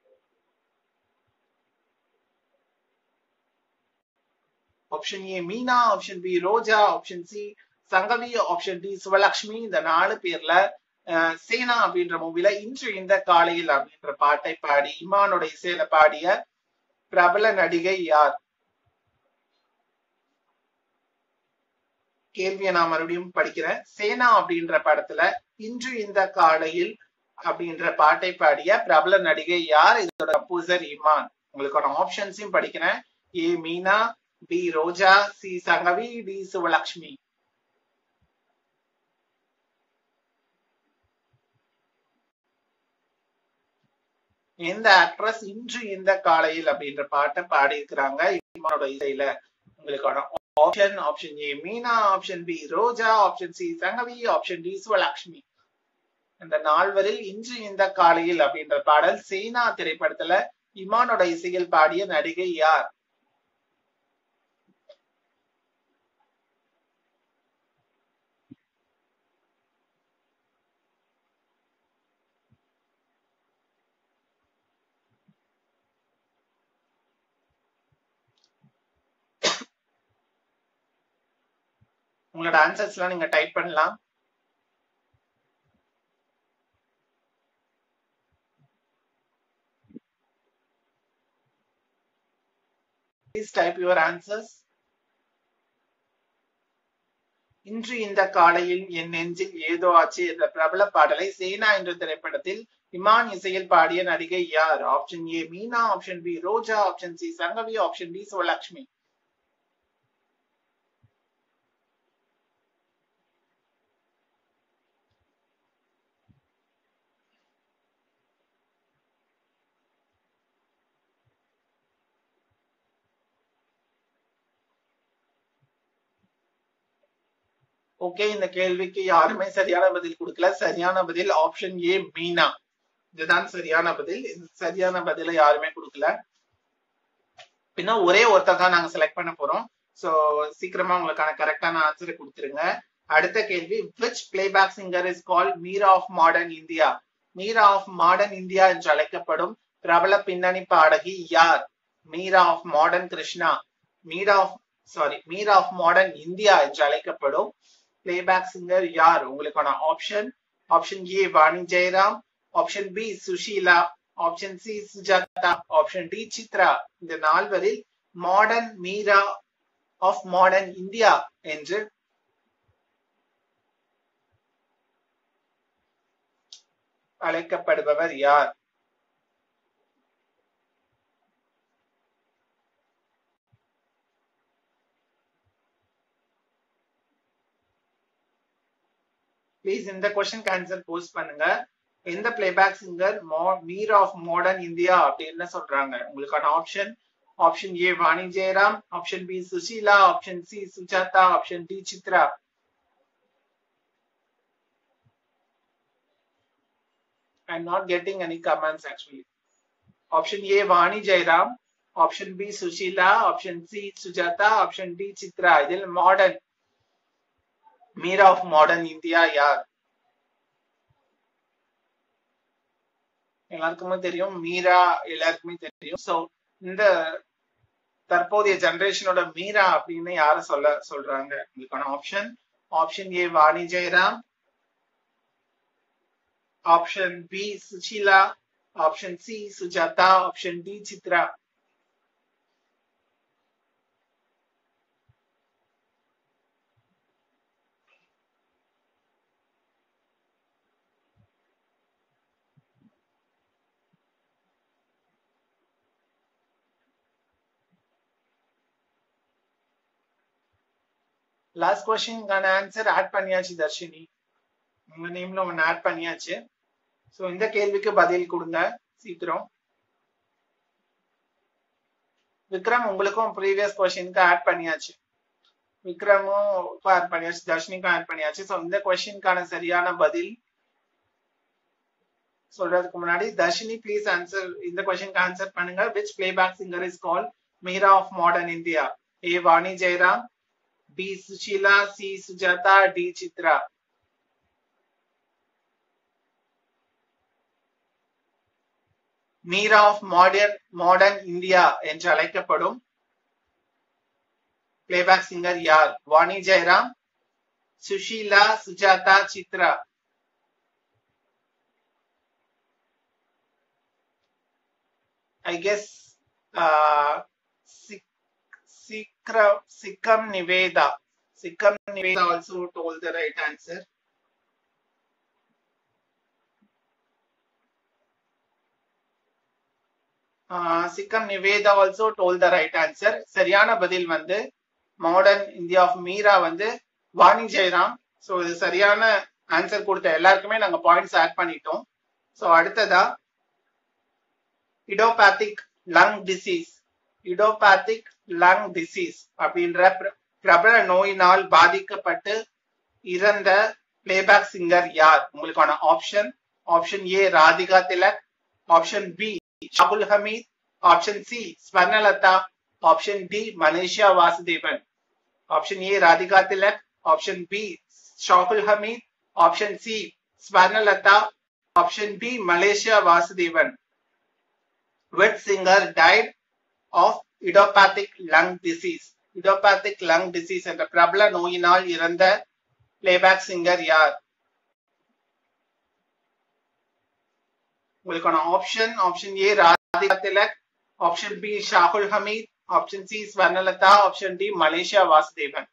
Option A Meena, option B Roja, option C Sangavi, option D Suvalakshmi. இந்த நாலு பேர்ல சேனா அப்படின்ற மூவில இன்று இந்த காலையில் அப்படின்ற பாட்டை பாடி இமானோட இசையில பாடிய பிரபல நடிகை யார்? கேள்வியை நான் மறுபடியும் படிக்கிறேன். சேனா அப்படின்ற படத்துல இன்று இந்த காலையில் அப்படின்ற பாட்டை பாடிய பிரபல நடிகை யார்? இதோட கம்போசர் இமான். உங்களுக்கான ஆப்ஷன்ஸையும் படிக்கிறேன். A Meena, B Roja, C Sangavi, D Suvalakshmi. எந்த ஆக்ட்ரஸ் இன்று இந்த காலையில் அப்படின்ற பாட்டை பாடி இருக்கிறாங்க இமானோட இசையில? உங்களுக்கான option option A Meena, option B Roja, option C Sangavi, option D Suvalakshmi. இந்த நால்வரில் இன்று இந்த காலையில் அப்படின்ற பாடல் சேனா திரைப்படத்துல இமானோட இசையில் பாடிய நடிகை யார்? உங்களோட ஆன்சர்ஸ் எல்லாம் நீங்க டைப் பண்ணலாம். Please type your answers. இன்று இந்த காலையில் என் நெஞ்சில் ஏதோ ஆச்சு என்ற பிரபல பாடலை சேனா என்ற திரைப்படத்தில் இமான் இசையில் பாடிய நடிகை யார்? Option A Meena, option B Roja, option C Sangavi, option D Suvalakshmi. Okay, இந்த கேள்விக்கு யாருமே சரியான பதில் கொடுக்கல. சரியான பதில் ஆப்ஷன் ஏ மீனா. இதுதான் சரியான பதில். சரியான பதில யாருமே கொடுக்கல. பின்ன ஒரே ஒருத்தர் தான் நாங்க செலக்ட் பண்ண போறோம். சோ சீக்கிரமா உங்களுக்கான கரெக்டான ஆன்சரை கொடுத்துருங்க. அடுத்த கேள்வி, which playback singer is called Meera of modern India? Meera of modern India என்று அழைக்கப்படும் பிரபல பின்னணி பாடகி யார்? Meera of modern Krishna, Meera of sorry Meera of modern India என்று அழைக்கப்படும் பிளேபேக் சிங்கர் யார்? உங்களுக்கான option option A Vani Jayaram, option B Sushila, option C Sujatha, option D Chithra. இந்த நால்வரில் modern Meera of modern India என்று அழைக்கப்படுபவர் யார்? பிளீஸ் இந்த கொஸ்டின் ஆன்சர் போஸ்ட் பண்ணுங்க. எந்த playback singer Meera of modern India அப்படின்னு சொல்றாங்க? உங்களுக்கான option option A Vani Jayaram, option B Sushila, option C Sujatha, option D Chithra. I'm not getting any comments actually. Option A Vani Jayaram, option B Sushila, option C Sujatha, option D Chithra. இதில் modern Meera of modern India யார்? எல்லாருக்குமே தெரியும், மீரா எல்லாருக்குமே தெரியும். So இந்த தற்போதைய ஜெனரேஷனோட மீரா அப்படின்னு யார சொல்ல சொல்றாங்க? உங்களுக்கான option option A Vani Jayaram, option B Sushila, option C Sujatha, option D Chithra. Last கொஸ்டினுக்கான ஆன்சர் ஆட் பண்ணியாச்சு தர்ஷினி. உங்க நேம்ல ஒன்னு ஆட் பண்ணியாச்சு. சோ இந்த கேள்விக்கு பதில் கொடுங்க சீக்கிரம். விக்ரம், உங்களுக்கும் ப்ரீவியஸ் கொஸ்டினுக்கு ஆட் பண்ணியாச்சு. விக்ரமும் ஆட் பண்ணியாச்சு, தர்ஷினிக்கும் ஆட் பண்ணியாச்சு. ஸோ இந்த கொஸ்டினுக்கான சரியான பதில் சொல்றதுக்கு முன்னாடி தர்ஷினி ப்ளீஸ் ஆன்சர், இந்த கொஸ்டினுக்கு ஆன்சர் பண்ணுங்க. Which playback singer is called Meera of modern India? A Vani Jayaram, B Sushila, C Sujatha, D Chithra. Meera of modern modern India என்று அழைக்கப்படும் பிளேபேக் சிங்கர் யார்? Vani Jayaram, Sushila, Sujatha, Chitra. I guess uh, Sikra, Sikam Niveda. Sikam Niveda also told the right answer. Uh, Sikam Niveda also told the right answer. சரியான பதில் வந்து modern India of Meera வந்து Vani Jayaram. So இது சரியான answer கொடுத்த எல்லாருக்குமே நாங்க பாயிண்ட்ஸ் ஆட் பண்ணிட்டோம். ஸோ அடுத்ததா idiopathic lung disease, idiopathic lung disease அப்படின்ற பிரபல நோயினால் பாதிக்கப்பட்டு இறந்த பிளேபேக் சிங்கர் யார்? உங்களுக்கான option option A Radhika Tilak, option B Shahul Hameed, option C Swarnalatha, option D Malaysia Vasudevan. Option A Radhika Tilak, option B Shahul Hameed, option C Swarnalatha, option D Malaysia Vasudevan. Which singer died of idiopathic lung disease? Idiopathic lung disease என்ற பிரபல நோயினால் இறந்த பிளேபேக் சிங்கர் யார்? உங்களுக்கான option option A Radhika Tilak, option B Shahul Hameed, option C Swarnalatha, option D Malaysia Vasudevan.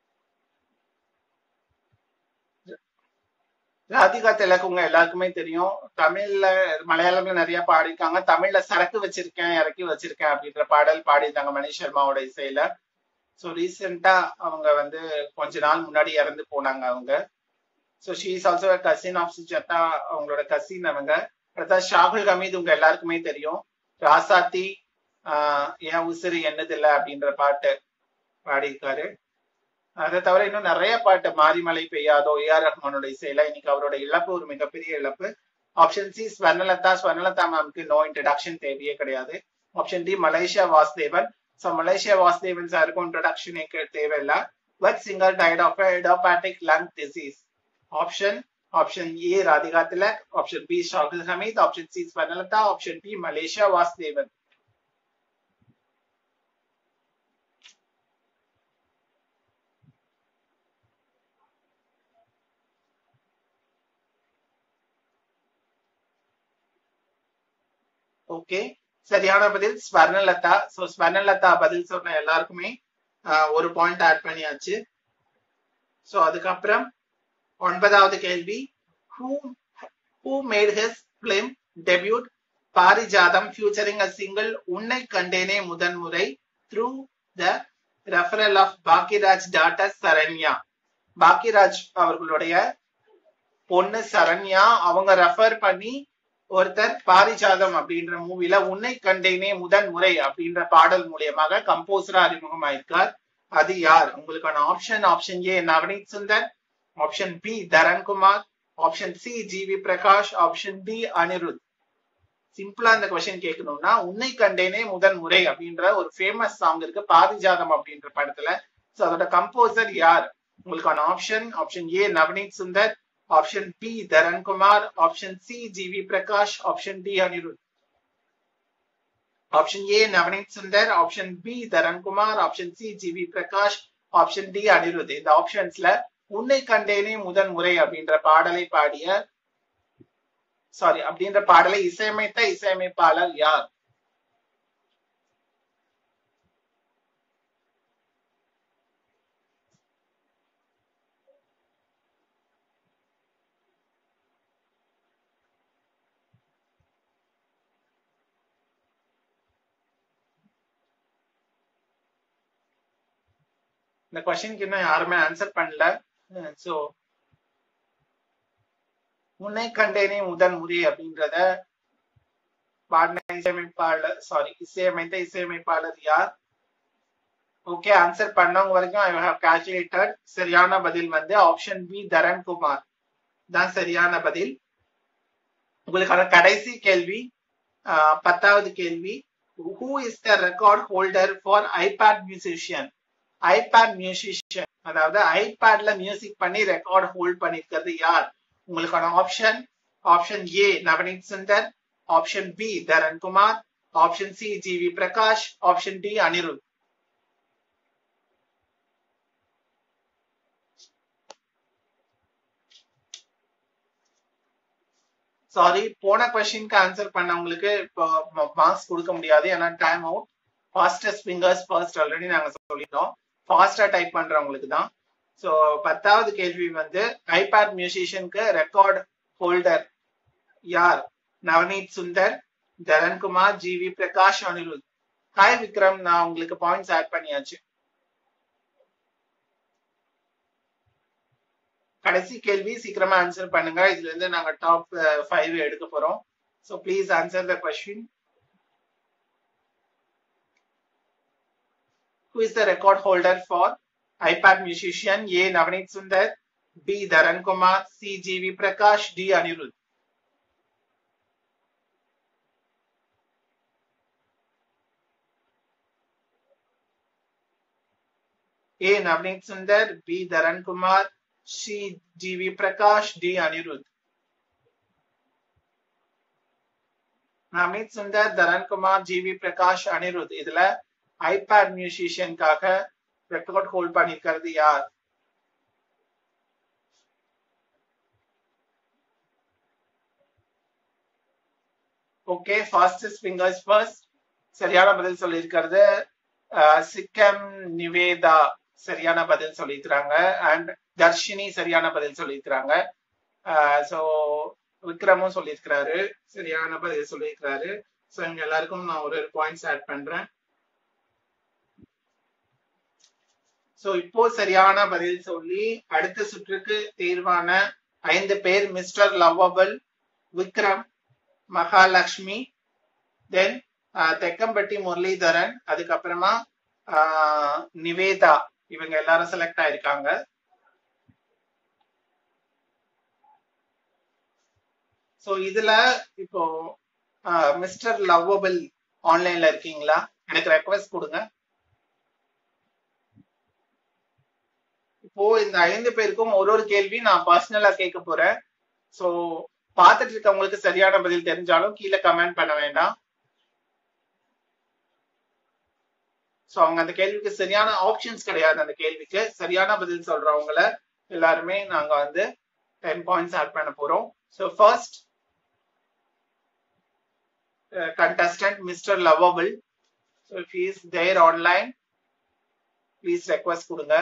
Radhika Tilak உங்க எல்லாருக்குமே தெரியும். தமிழ்ல மலையாளம்ல நிறைய பாடிருக்காங்க. தமிழ்ல சரக்கு வச்சிருக்கேன் இறக்கி வச்சிருக்கேன் அப்படின்ற பாடல் பாடிருந்தாங்க மணி சர்மாவோட இசையில. ஸோ ரீசெண்டா அவங்க வந்து கொஞ்ச நாள் முன்னாடி இறந்து போனாங்க அவங்க. So she is also cousin of Sujatha, அவங்களோட கசின் அவங்க. அடுத்தது ஷாகுல் ஹமீத் உங்க எல்லாருக்குமே தெரியும். ராசாத்தி ஆஹ் ஏன் உசிறு என்னதில்லை அப்படின்ற பாட்டு பாடியிருக்காரு. அதை தவிர இன்னும் நிறைய பாட்டு, மாரிமலை பெய்யாதோ, ஏ ஆர் ரஹ்மானோட இசையில. இன்னைக்கு அவரோட இழப்பு ஒரு மிகப்பெரிய இழப்பு. ஆப்ஷன் சி ஸ்வர்ணலதா, ஸ்வர்ணலதா மேம்க்கு நோ இன்ட்ரடக்ஷன் தேவையே கிடையாது. Option D Malaysia Vasudevan. So Malaysia Vasudevan சாருக்கும் இன்ட்ரடக்ஷனே தேவையில்லை. But singer died of idiopathic lung disease. Option option A Radhika Tilak, option B Shahul Hameed, option C Swarnalatha, option D Malaysia Vasudevan. Okay, சரியான பதில் ஸ்வர்ணலதா. சோ ஸ்வர்ணலதா பதில் சொன்ன எல்லாருக்குமே ஒரு பாயிண்ட் ஆட் பண்ணியாச்சு. சோ அதுக்கப்புறம் ஒன்பதாவது கேள்வி, who who made his film debut Parijatham featuring a single உன்னை கண்டேனே முதன்முறை through the referral of Bhagyaraj daughter Saranya? Bhagyaraj அவர்களுடைய பொண்ணு சரண்யா அவங்க ரெஃபர் பண்ணி ஒருத்தர் பாரிஜாதம் அப்படின்ற மூவில உன்னை கண்டேனே முதன் முறை அப்படின்ற பாடல் மூலியமாக கம்போசரா அறிமுகமாயிருக்கார். அது யார்? உங்களுக்கான option option A Navaneeth Sundar, option B Dharankumar, option C G V Prakash, option D Anirudh. சிம்பிளா இந்த கொஸ்டின் கேட்கணும்னா, உன்னை கண்டேனே முதன் முறை அப்படின்ற ஒரு ஃபேமஸ் சாங் இருக்கு பாரிஜாதம் அப்படின்ற படத்துல. சோ அதோட கம்போசர் யார்? உங்களுக்கான option option A Navaneeth Sundar, option B Dharankumar, option C G V Prakash, option D Anirudh. Option A Navaneeth Sundar, option B Dharankumar, option C G V Prakash, option D Anirudh. இந்த ஆப்ஷன்ஸ்ல உன்னை கண்டேனே முதன் முறை அப்படின்ற பாடலை பாடிய சாரி அப்படின்ற பாடலை இசையமைத்த இசையமைப்பாளர் யார்? இந்த கொஸ்டினுக்கு இன்னும் யாருமே ஆன்சர் பண்ணல. சோ உன்னை கண்டேனே முதன் முறை அப்படின்றத பாடின இசையமைப்பாளர் சாரி இசையமைத்த இசையமைப்பாளர் யார்? ஓகே, ஆன்சர் பண்ணவங்க வரைக்கும் ஐ ஹவ் கால்குலேட்டட். சரியான பதில் வந்து ஆப்ஷன் பி தரண்குமார் தான் சரியான பதில். உங்களுக்கான கடைசி கேள்வி, பத்தாவது கேள்வி. Who is the record holder for iPad musician? iPad musician அதாவது ஐபேட்ல மியூசிக் பண்ணி ரெக்கார்ட் ஹோல்ட் பண்ணிருக்கிறது யார்? உங்களுக்கான option option A Navaneeth Sundar, option B Dharankumar, option C G V Prakash, option D Anirudh. Sorry, போன கொஸ்டினுக்கு ஆன்சர் பண்ணவங்களுக்கு இப்போ மார்க்ஸ் கொடுக்க முடியாது, ஏன்னா time out. Fastest fingers first already நாங்க சொல்லிட்டோம். ஃபாஸ்டா டைப் பண்றவங்களுக்கு தான். ஸோ பத்தாவது கேள்வி வந்து ஐபேட் மியூசிஷியனுக்கு ரெக்கார்ட் ஹோல்டர் யார்? Navaneeth Sundar, Dharankumar, G V Prakash, Anirudh. Hi Vikram, நான் உங்களுக்கு பாயிண்ட்ஸ் ஆட் பண்ணியாச்சு. கடைசி கேள்வி, சீக்கிரமா ஆன்சர் பண்ணுங்க. இதுல இருந்து நாங்க டாப் ஃபைவ் எடுக்க போறோம். So please answer the question. Who is the record holder for iPad musician? A. Navneet Sundar, B. Dharan Kumar, C. G V Prakash, D. Anirudh. A. Navneet Sundar, B. Dharan Kumar, C. G V Prakash, D. Anirudh. Navneet Sundar, Dharan Kumar, G V Prakash, Anirudh. இதுல iPad மியூசிஷியனுக்காக record hold பண்ணிருக்கிறது யார்? Okay, fastest fingers first. சரியான பதில் சொல்லியிருக்கிறது சிக்கம் நிவேதா சரியான பதில் சொல்லியிருக்கிறாங்க. அண்ட் தர்ஷினி சரியான பதில் சொல்லியிருக்கிறாங்க. ஸோ விக்ரமும் சொல்லியிருக்கிறாரு, சரியான பதில் சொல்லியிருக்கிறாரு. ஸோ இவங்க எல்லாருக்கும் நான் ஒரு பாயிண்ட்ஸ் ஆட் பண்றேன். சோ இப்போ சரியான பதில் சொல்லி அடுத்த சுற்றுக்கு தேர்வான ஐந்து பேர் mister lovable, Vikram, Mahalakshmi, then Thekkampatti Muralidharan, அதுக்கப்புறமா நிவேதா, இவங்க எல்லாரும் செலக்ட் ஆயிருக்காங்க. சோ இதுல இப்போ மிஸ்டர் லவ்வபிள் ஆன்லைன்ல இருக்கீங்களா? எனக்கு ரெக்வெஸ்ட் கொடுங்க. இப்போ இந்த ஐந்து பேருக்கும் ஒரு ஒரு கேள்வி நான் பர்சனலா கேட்க போறேன். சோ பாத்துட்டு இருக்கவங்களுக்கு சரியான பதில் தெரிஞ்சாலும் கீழே கமெண்ட் பண்ண வேண்டாம். சோ அவங்க அந்த கேள்விக்கு சரியான ஆப்ஷன்ஸ் கிடையாது. அந்த கேள்விக்கு சரியான பதில் சொல்றவங்கள எல்லாருமே நாங்க வந்து டென் பாயிண்ட்ஸ் ஆட் பண்ண போறோம். So first contestant Mister Lovable. So if he is there online, please request கொடுங்க.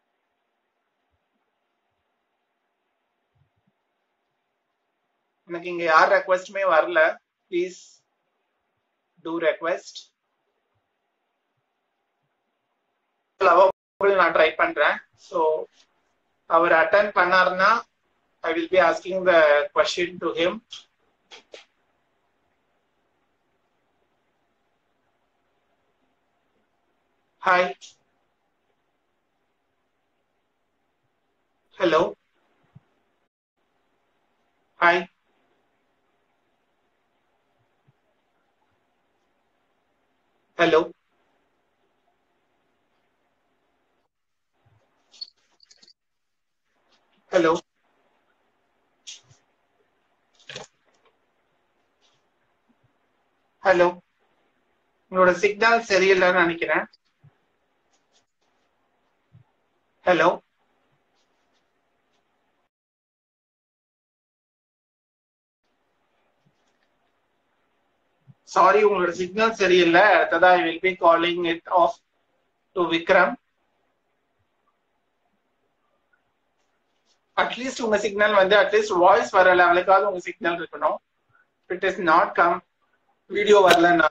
எனக்கு இங்க யார் ரெக்வெஸ்ட்மே வரல. Please do request. லவ்வபிள் நான் ட்ரை பண்றேன். ஸோ அவர் அட்டென்ட் பண்ணாருன்னா I will be asking the question to him. Hi. Hello. Hi. Hello. Hello. Hello. உங்களோட சிக்னல் சரியில்லைன்னு நினைக்கிறேன். ஹலோ. சாரி, உங்களோட சிக்னல் சரியில்லை. அடுத்ததா I will be calling it off to Vikram. At least உங்க சிக்னல் வந்து அட்லீஸ்ட் வாய்ஸ் வர லெவலுக்காவது உங்க சிக்னல் இருக்கணும். It is not come, video வரலன்னா.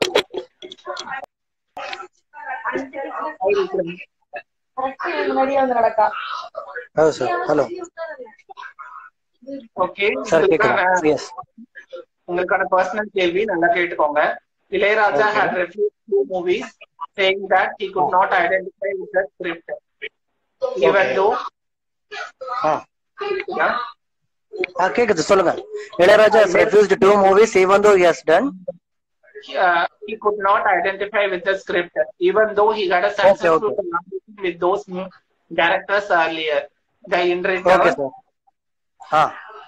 ஓகே, உங்களுக்கான பர்சனல் கேள்வி நல்லா கேட்டுக்கோங்க. Ilaiyaraaja had refused two movies saying that he could not identify with script. Even Okay. though, ah yeah, ஆ கேக்குது சொல்லுங்க. Ilaiyaraaja has refused two movies even though he has done. uh, he could not identify with the script, even though he had a Okay, successful okay. collaboration with those mo- directors earlier. The in Okay, return, sir. Ah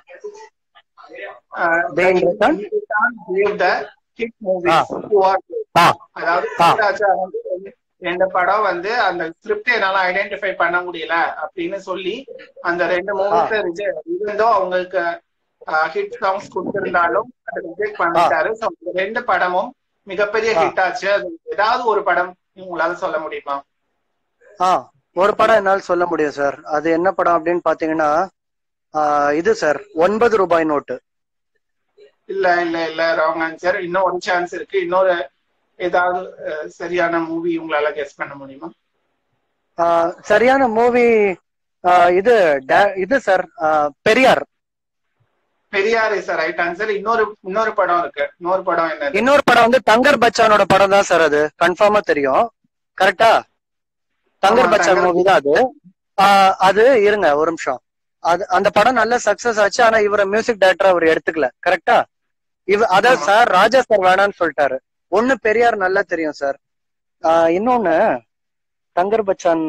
uh, they the in in return. return gave the hit ah movies who are good. ஆ அதாவது ஆ இளையராஜா வந்து ரெண்டு- ரெண்டு படம் வந்து அந்த script என்னால identify பண்ண முடியல அப்படின்னு சொல்லி அந்த ரெண்டு ஆ மூவிஸ ரிஜெக்ட் இருந்தோ அவங்களுக்கு ஹிட் சாங்ஸ் கொடுத்திருந்தாலும் அதை ரிஜெக்ட் ஆ பண்ணிட்டாரு. So, அந்த ரெண்டு படமும் மிகப்பெரிய ஆ ஹிட் ஆச்சு. அது ஏதாவது ஒரு படம் உங்களால சொல்ல முடியுமா? ஆ ஒரு படம் என்னால் சொல்ல முடியும் சார். அது என்ன படம் அப்படின்னு பாத்தீங்கன்னா ஆ, இது சார் ஒன்பது ரூபாய் நோட்டு. இல்ல இல்ல இல்ல ராங் ஆன்சர். இன்னும் ஒரு சான்ஸ் இருக்கு. இன்னொரு ஏதாவது அஹ், சரியான மூவி உங்களால கெஸ் பண்ண முடியுமா? ஆ, சரியான மூவி இது டா- இது சார் ஆ, Periyar. Periyar is right answer. இன்னொரு இன்னொரு படம் இருக்கு. இன்னொரு படம் என்னது? இன்னொரு படம் வந்து தங்கர் பச்சானோட படம் தான் சார். அது கன்ஃபார்மா தெரியும். கரெக்டா? ஆமா, தங்கர் பச்சான் தங்கர். மூவி தான் அது. ஆ, அது இருங்க ஒரு நிமிஷம். அது அந்த படம் நல்ல சக்சஸ் ஆச்சு. ஆனா இவர மியூசிக் டைரக்டர் அவர் எடுத்துக்கல. கரெக்டா? இவ அதான் ஆமா. சார் ராஜா சார் வேணான்னு சொல்லிட்டாரு. ஒண்ணு பெரியார் நல்லா தெரியும் சார். ஆஹ் இன்னொன்னு தங்கர் பச்சான்.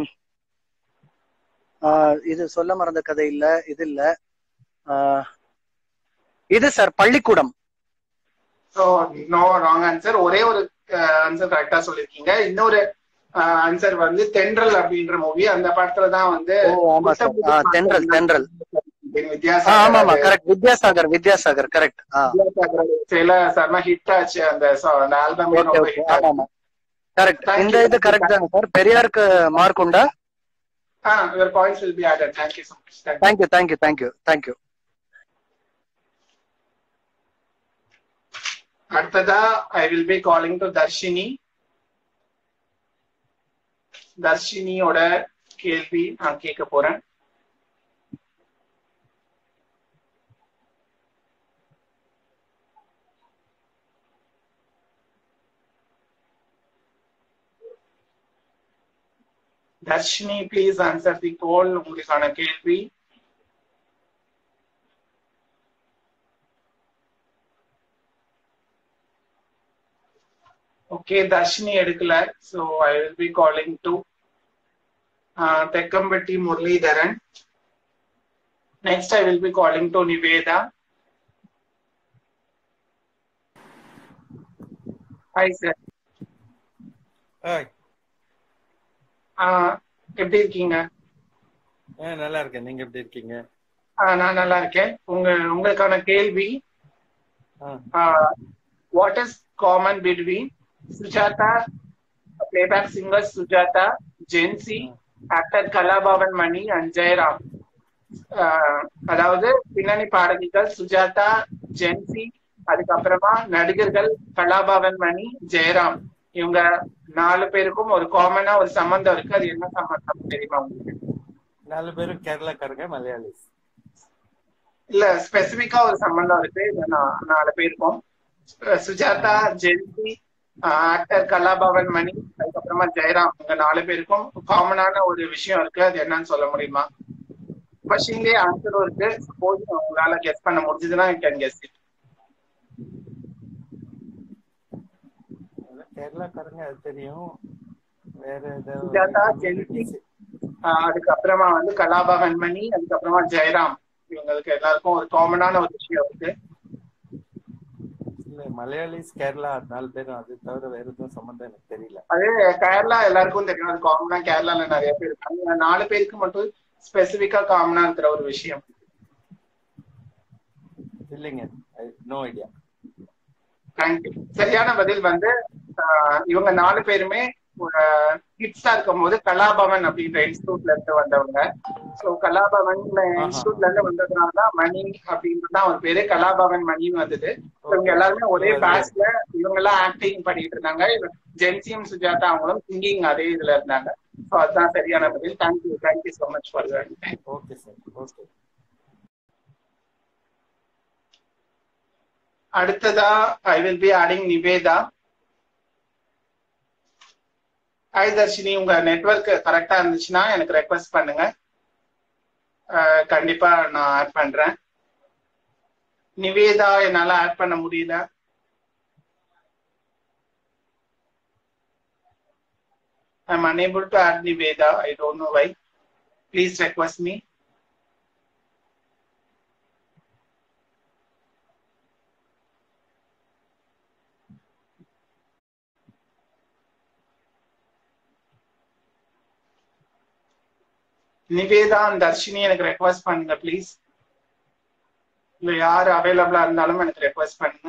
ஆஹ் இது சொல்ல மறந்த கதை இல்ல, இது இல்ல. ஆஹ் இது சார் பள்ளிக்கூடம். So no wrong answer. ஒரே ஒரு ஆன்சர் கரெக்டா சொல்லிருக்கீங்க. இன்னொரு ஆன்சர் வந்து தென்றல் அப்படின்ற மூவி. அந்த படத்துல தான் வந்து ஓ ஆமா சார். புத்தம் புது ஆஹ் தென்றல் தென்றல். ஆஹ் வித்யாசாகர் ஆமா ஆமா அது கரெக்ட். வித்யாசாகர் வித்யாசாகர் கரெக்ட். ஆஹ் வித்யாசாகர் சில செம்ம ஹிட் ஆச்சு. அந்த அந்த ஆல்பமே ஓகே ரொம்ப ஓகே. ஹிட் ஆமா ஆச்சு. ஆமா கரெக்ட். Thank இந்த you. இது கரெக்ட் தாங்க சார். பெரியாருக்கு மார்க் உண்டா? Ah, your points will be added. Thank you so much. Thank you. Thank you thank you thank you thank you. அடுத்ததா I will be calling to Dharshini. தர்ஷினியோட கேள்வி நான் கேட்க போறேன். Dharshini please answer the call. உங்களுக்கான கேள்வி. ஓகே, தர்ஷினி எடுக்கல. So I will be calling to Thekkampatti Muralidharan. Next I will be calling to Nivetha. Hi sir. Hi. எப்படி இருக்கீங்க? ஆ நல்லா இருக்கேன். நீங்க எப்படி இருக்கீங்க? நான் நல்லா இருக்கேன். உங்க உங்களுக்கான கேள்வி, what is common between Sujatha, playback singer Sujata, Jency, actor Kalabhavan Mani and Jayaram? அதாவது பின்னணி பாடகிகள் சுஜாதா, ஜென்சி, அதுக்கப்புறமா நடிகர்கள் கலாபவன் மணி, ஜெயராம். இவங்க நாலு பேருக்கும் ஒரு காமனா ஒரு சம்பந்தம் இருக்கு. அது என்ன சம்பந்தம் தெரியுமா உங்களுக்கு? நாலு பேரும் கேரளாக்காரங்க, மலையாளிஸ். இல்ல, ஸ்பெசிபிக்கா ஒரு சம்பந்தம் இருக்கு நாலு பேருக்கும். சுஜாதா, ஜென்சி, ஆக்டர் கலாபவன் மணி, அதுக்கப்புறமா ஜெயராம், இவங்க நாலு பேருக்கும் காமனான ஒரு விஷயம் இருக்கு. அது என்னன்னு சொல்ல முடியுமா? கொஸ்டின்லயே ஆன்சரும் இருக்கு. சப்போஸ் உங்களால கெஸ் பண்ண முடிஞ்சதுன்னா யூ கேன் கெஸ் இட். கேரளாக்காரங்க அது தெரியும். வேற சுஜாதா, ஜென்சி, அதுக்கப்புறமா வந்து கலாபவன் மணி, அதுக்கப்புறமா ஜெயராம், இவங்களுக்கு எல்லாருக்கும் ஒரு காமனான ஒரு விஷயம் இருக்கு. இல்ல மலையாளிஸ் கேரளா நாலு பேரும், அது தவிர வேற எதுவும் சம்பந்தம் எனக்கு தெரியல. அது கேரளா எல்லாருக்கும் தெரியும். அது காமனா கேரளால நிறைய பேர் இருக்காங்க. நாலு பேருக்கு மட்டும் ஸ்பெசிபிக்கா காமனா இருக்கிற ஒரு விஷயம் இல்லைங்க, நோ ஐடியா. தேங்க்யூ. சரியான பதில் வந்து இவங்க நாலு பேருமே கிட்ஸா இருக்கும் போது கலாபவன் அப்படின்ற இன்ஸ்டியூட்ல இருந்து வந்தவங்க. ஸோ கலாபவன் இன்ஸ்டியூட்ல இருந்து வந்ததுனாலதான் மணி அப்படின்றதான் ஒரு பேரு கலாபவன் மணின்னு வந்தது. இவங்க எல்லாருமே ஒரே பேட்ச்ல இவங்க எல்லாம் ஆக்டிங் பண்ணிட்டு இருந்தாங்க. ஜென்சியும் சுஜாதா அவங்களும் சிங்கிங் அதே இதுல இருந்தாங்க. ஸோ அதுதான் சரியான பதில். Thank you thank you so much for your time. Okay sir. Okay. அடுத்ததா I will be adding Nivetha. Hi Dharshini, உங்க நெட்வொர்க் கரெக்டா இருந்துச்சுன்னா எனக்கு ரெக்வஸ்ட் பண்ணுங்க, அஹ் கண்டிப்பா நான் ஆட் பண்றேன். நிவேதா என்னால ஆட் பண்ண முடியல. I'm unable to add Niveda. I don't know why. Please request me. Nivetha and Dharshini எனக்கு ரெக்வஸ்ட் பண்ணுங்க ப்ளீஸ். இல்ல யார் அவைலபிளா இருந்தாலும் எனக்கு ரெக்வஸ்ட் பண்ணுங்க.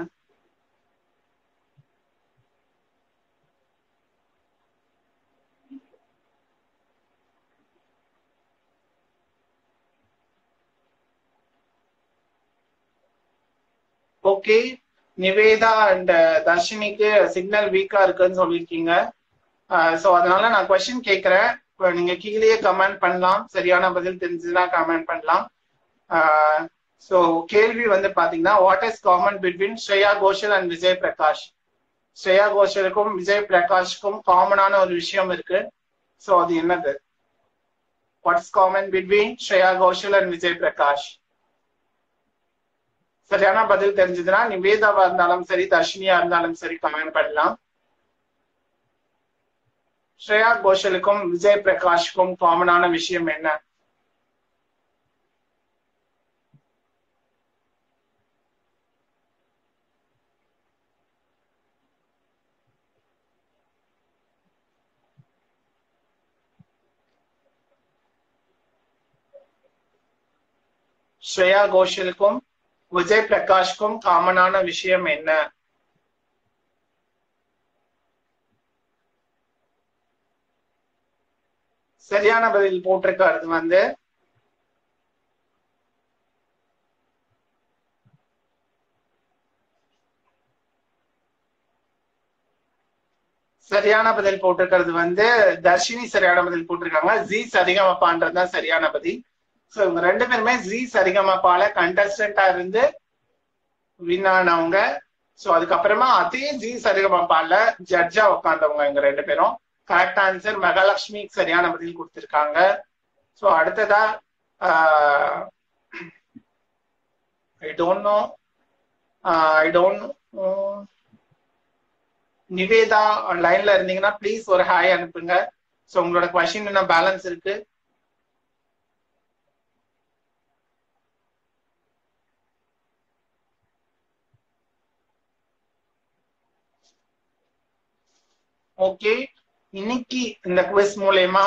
ஓகே, நிவேதா அண்ட் தர்ஷினிக்கு சிக்னல் வீக்கா இருக்குன்னு சொல்லியிருக்கீங்க. ஸோ அதனால நான் கொஸ்டின் கேட்கிறேன், நீங்க கீழேயே கமெண்ட் பண்ணலாம், சரியான பதில் தெரிஞ்சதுன்னா கமெண்ட் பண்ணலாம். ஸோ கேள்வி வந்து பாத்தீங்கன்னா, what is common between Shreya Ghoshal and Vijay Prakash? Shreya கோஷலுக்கும் விஜய் பிரகாஷ்க்கும் காமனான ஒரு விஷயம் இருக்கு. ஸோ அது என்னது? What is common between Shreya Ghoshal and Vijay Prakash? சரியான பதில் தெரிஞ்சதுன்னா நிவேதாவா இருந்தாலும் சரி, தர்ஷினியா இருந்தாலும் சரி கமெண்ட் பண்ணலாம். ஸ்ரேயா கோஷலுக்கும் விஜய் பிரகாஷ்க்கும் காமனான விஷயம் என்ன? ஸ்ரேயா கோஷலுக்கும் விஜய் பிரகாஷ்க்கும் காமனான விஷயம் என்ன? சரியான பதில் போட்டிருக்கிறது வந்து சரியான பதில் போட்டிருக்கிறது வந்து தர்ஷினி சரியான பதில் போட்டிருக்காங்க. ஜி சரிகமப்பான்றதுதான் சரியான பதில். ஸோ இவங்க ரெண்டு பேருமே ஜி சரிகமப்பால கண்டஸ்டன்டா இருந்து வின் ஆனவங்க. ஸோ அதுக்கப்புறமா அதே ஜி சரிகமப்பால ஜட்ஜா உட்காந்தவங்க இவங்க ரெண்டு பேரும். கரெக்ட் ஆன்சர் மகாலட்சுமி சரியான பதில் கொடுத்திருக்காங்க. ஸோ அடுத்ததா I don't know I don't Nivetha லைன்ல இருந்தீங்கன்னா ப்ளீஸ் ஒரு ஹாய் அனுப்புங்க. ஸோ உங்களோட கொஸ்டின் என்ன பேலன்ஸ் இருக்கு? ஓகே, இன்னைக்கு இந்த குவிஸ் மூலயமா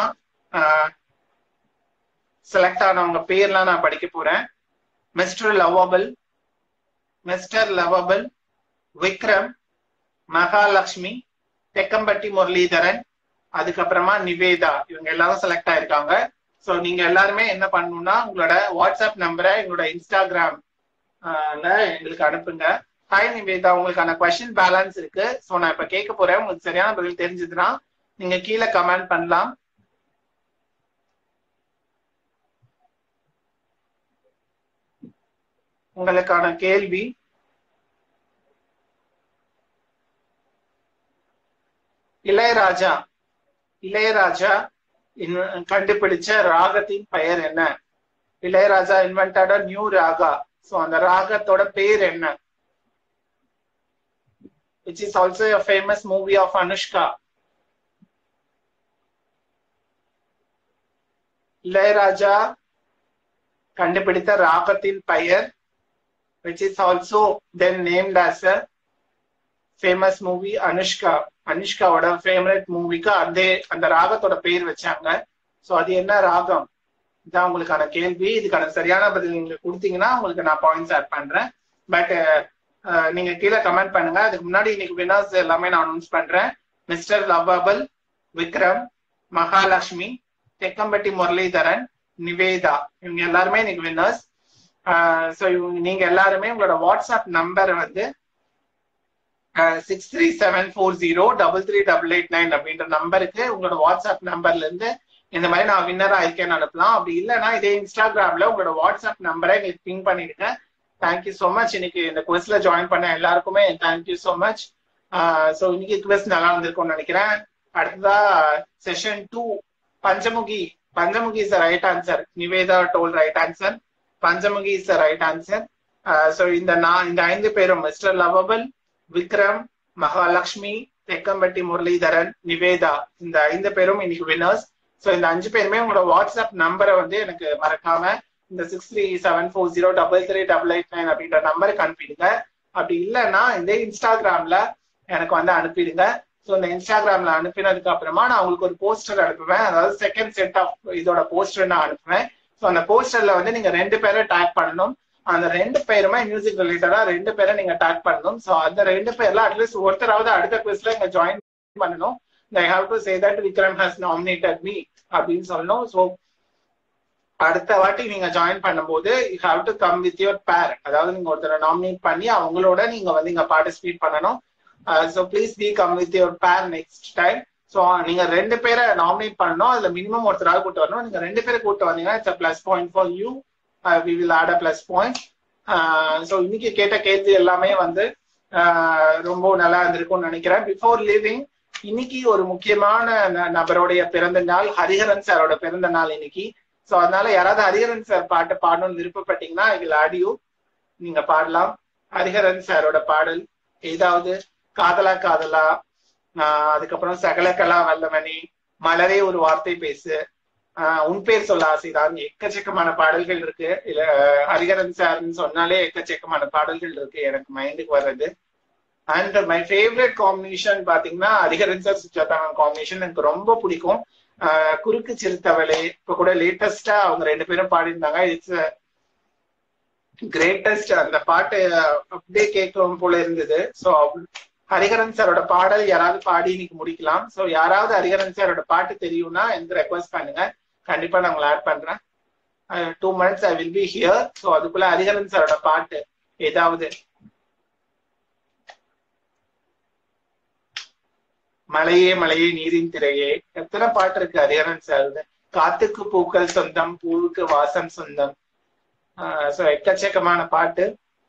செலக்ட் ஆனவங்க பேர்லாம் நான் படிக்க போறேன். Mister lovable, mister lovable, Vikram, Mahalakshmi, Thekkampatti Muralidharan, அதுக்கப்புறமா நிவேதா, இவங்க எல்லாரும் செலக்ட் ஆயிருக்காங்க. ஸோ நீங்க எல்லாருமே என்ன பண்ணணும்னா உங்களோட வாட்ஸ்அப் நம்பரை எங்களோட இன்ஸ்டாகிராம்ல எங்களுக்கு அனுப்புங்க. ஹாய் நிவேதா, உங்களுக்கான கொஸ்டின் பேலன்ஸ் இருக்கு. ஸோ நான் இப்ப கேட்க போறேன், உங்களுக்கு சரியான பதில் தெரிஞ்சதுன்னா நீங்க கீழே கமெண்ட் பண்ணலாம். உங்களுக்கான கேள்வி, இளையராஜா இளையராஜா கண்டுபிடிச்ச ராகத்தின் பெயர் என்ன? Ilaiyaraaja invented a new raga. So அந்த ராகத்தோட பேர் என்ன? which is also a famous movie of Anushka. Ilaiyaraaja கண்டுபிடித்த ராகத்தின் பெயர் which is also then named as a famous movie Anushka. அனுஷ்காவோட ஃபேவரட் மூவிக்கு அதே அந்த ராகத்தோட பேர் வச்சாங்க. ஸோ அது என்ன ராகம்? இதான் உங்களுக்கான கேள்வி. இதுக்கான சரியான பதில் நீங்க கொடுத்தீங்கன்னா உங்களுக்கு நான் பாயிண்ட்ஸ் ஆட் பண்றேன். பட் நீங்க கீழே கமெண்ட் பண்ணுங்க. அதுக்கு முன்னாடி இன்னைக்கு வினர்ஸ் எல்லாமே நான் அனௌன்ஸ் பண்றேன். மிஸ்டர் லவபிள், விக்ரம், மகாலட்சுமி, தெக்கம்பட்டி முரளிதரன், நிவேதா, இவங்க எல்லாருமே இன்னைக்கு வினர்ஸ். ஸோ இவங்க நீங்க எல்லாருமே உங்களோட வாட்ஸ்அப் நம்பர் வந்து six three seven four zero double three double eight nine அப்படின்ற நம்பருக்கு உங்களோட வாட்ஸ்அப் நம்பர்ல இருந்து இந்த மாதிரி நான் வின்னரா இருக்கேன்னு அனுப்பலாம். அப்படி இல்லைன்னா இதே இன்ஸ்டாகிராம்ல உங்களோட வாட்ஸ்அப் நம்பரை எங்களுக்கு பிங் பண்ணிடுங்க. Thank you so much. இன்னைக்கு இந்த குவிஸ்ல ஜாயின் பண்ண எல்லாருக்குமே தேங்க்யூ ஸோ மச். ஸோ இன்னைக்கு குவிஸ் நல்லா வந்திருக்கும்னு நினைக்கிறேன். அடுத்ததா session two Panchamukhi. Panchamukhi is the right answer. Nivetha told right answer. Panchamukhi is the right answer. So இந்த நான் இந்த ஐந்து பேரும் மிஸ்டர் லவபிள், விக்ரம், மகாலட்சுமி, தெக்கம்பட்டி முரளிதரன், நிவேதா, இந்த ஐந்து பேரும் இன்னைக்கு வின்னர்ஸ். ஸோ இந்த அஞ்சு பேருமே உங்களோட வாட்ஸ்அப் நம்பரை வந்து எனக்கு மறக்காம இந்த six three seven four zero double three double eight nine அப்படின்ற நம்பருக்கு அனுப்பிடுங்க. அப்படி இல்லைன்னா இந்த இன்ஸ்டாகிராம்ல எனக்கு வந்து அனுப்பிடுங்க. ஸோ இந்த இன்ஸ்டாகிராம்ல அனுப்பினதுக்கு அப்புறமா நான் உங்களுக்கு ஒரு போஸ்டர் அனுப்புவேன். அதாவது செகண்ட் செட் ஆஃப் இதோட போஸ்டர் நான் அனுப்புவேன். ஸோ அந்த போஸ்டர்ல வந்து நீங்க ரெண்டு பேரை டேக் பண்ணணும். அந்த ரெண்டு பேருமே மியூசிக் ரிலேட்டடா ரெண்டு பேரை நீங்க டேக் பண்ணணும். ஸோ அந்த ரெண்டு பேர்ல அட்லீஸ்ட் ஒருத்தராவது அடுத்த குவிஸ்ல இங்க ஜாயின் பண்ணணும். I have to say that Vikram has nominated me அப்படின்னு சொல்லணும். ஸோ அடுத்த வாட்டி நீங்க ஜாயின் பண்ணும்போது you have to come with your pair. அதாவது நீங்க ஒருத்தரை நாமினேட் பண்ணி அவங்களோட நீங்க வந்து இங்க பார்ட்டிசிபேட் பண்ணணும். So please be come with your pair next time. So நீங்க ரெண்டு பேரை நாமினேட் பண்ணணும். அதுல மினிமம் ஒருத்தராக கூட்டு வரணும். நீங்க ரெண்டு பேரை கூட்டு வந்தீங்கன்னா it's a plus point for you. We will add a plus point. So இன்னைக்கு கேட்ட கேள்வி எல்லாமே வந்து ரொம்ப நல்லா இருந்திருக்கும்னு நினைக்கிறேன். பிஃபோர் லீவிங், இன்னைக்கு ஒரு முக்கியமான நபருடைய பிறந்த நாள், ஹரிஹரன் சாரோட பிறந்த நாள் இன்னைக்கு. சோ அதனால யாராவது ஹரிஹரன் சார் பாட்டு பாடணும்னு விருப்பப்பட்டீங்கன்னா இதில் ஆடியோ நீங்க பாடலாம். ஹரிஹரன் சாரோட பாடல் ஏதாவது காதலா காதலா, ஆஹ் அதுக்கப்புறம் சகலகலா வல்லமணி, மலரே ஒரு வார்த்தை பேசு, ஆஹ் உன் பேர் சொல்ல ஆசைதான், எக்கச்சக்கமான பாடல்கள் இருக்கு. இல்ல ஹரிஹரன் சார்ன்னு சொன்னாலே எக்கச்சக்கமான பாடல்கள் இருக்கு எனக்கு மைண்டுக்கு வர்றது. அண்ட் மை ஃபேவரட் காம்பினேஷன் பாத்தீங்கன்னா ஹரிஹரன் சார் சுஜாதா காம்பினேஷன் எனக்கு ரொம்ப பிடிக்கும். ஆஹ் குறுக்கு சிறுத்தவளே இப்ப கூட லேட்டஸ்டா அவங்க ரெண்டு பேரும் பாடியிருந்தாங்க. It's greatest. அந்த பாட்டு அப்படியே கேட்கும் போல இருந்தது. ஸோ ஹரிஹரன் சாரோட பாடல் யாராவது பாடி இன்னைக்கு முடிக்கலாம். ஸோ யாராவது ஹரிஹரன் சாரோட பாட்டு தெரியும்னா எனக்கு ரெக்வஸ்ட் பண்ணுங்க, கண்டிப்பா நான் உங்களை ஆட் பண்றேன். Two months I will be here. So அதுக்குள்ள ஹரிஹரன் சாரோட பாட்டு ஏதாவது. மலையே மலையே நீரின் திரையே, எத்தனை பாட்டு இருக்கு ஹரிஹரன் சார். காத்துக்கு பூக்கள் சொந்தம், பூவுக்கு வாசம் சொந்தம். ஆஹ் சோ எக்கச்சக்கமான பாட்டு.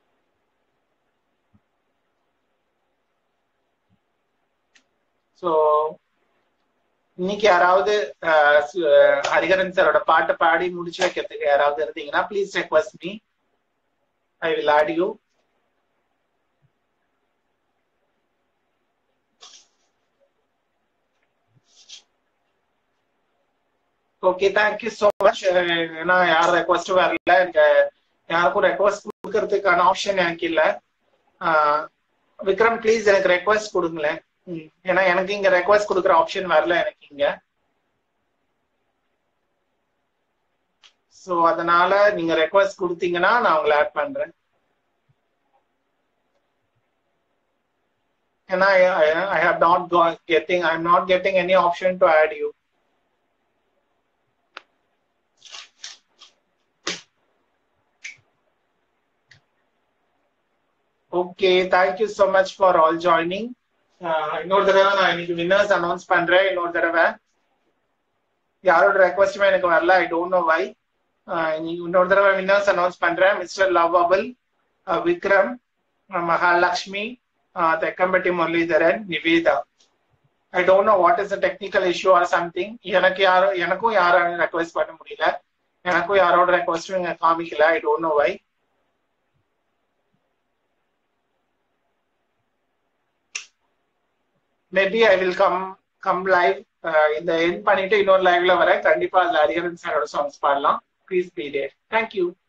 சோ இன்னைக்கு யாராவது ஹரிஹரன் சாரோட பாட்டை பாடி முடிச்சு வைக்கிறதுக்கு யாராவது இருந்தீங்கன்னா please request me, I will add you. Okay, thank you so much. ஏன்னா யார் ரெக்வஸ்ட் வரல, எனக்கு யாருக்கும் ரெக்வஸ்ட் கொடுக்கறதுக்கான ஆப்ஷன் எனக்கு இல்லை. விக்ரம் ப்ளீஸ் எனக்கு ரெக்வஸ்ட் கொடுங்களேன். ஏன்னா எனக்கு இங்க ரெக்வஸ்ட் கொடுக்குற ஆப்ஷன் வரல எனக்கு இங்க. ஸோ அதனால நீங்க ரெக்வஸ்ட் கொடுத்தீங்கன்னா நான் உங்களை ஆட் பண்றேன். ஏன்னா I have not getting I am not getting any option to add you. Okay, thank you so much for all joining. இன்னொரு தடவை நான் இன்னைக்கு வின்னர்ஸ் அனௌன்ஸ் பண்றேன். இன்னொரு தடவை யாரோட ரெக்வஸ்டுமே எனக்கு வரல, ஐ டோன்ட் நோ வை. இன்னொரு தடவை வின்னர்ஸ் அனௌன்ஸ் பண்றேன். Mister lovable, Vikram, Mahalakshmi, Thekkampatti Muralidharan, Nivetha. I don't know what is the technical issue or something. எனக்கு யாரும் எனக்கும் யாரும் ரெக்வஸ்ட் பண்ண முடியல, எனக்கும் யாரோட ரெக்வஸ்டும் இங்க காமிக்கல. I don't know why. Maybe I will come come live. இந்த எண்ட் பண்ணிட்டு இன்னொரு லைவ்ல வரேன். கண்டிப்பா அதுல ஹரிஹரன் சாரோட சாங்ஸ் பாடலாம். Please be there. தேங்க்யூ.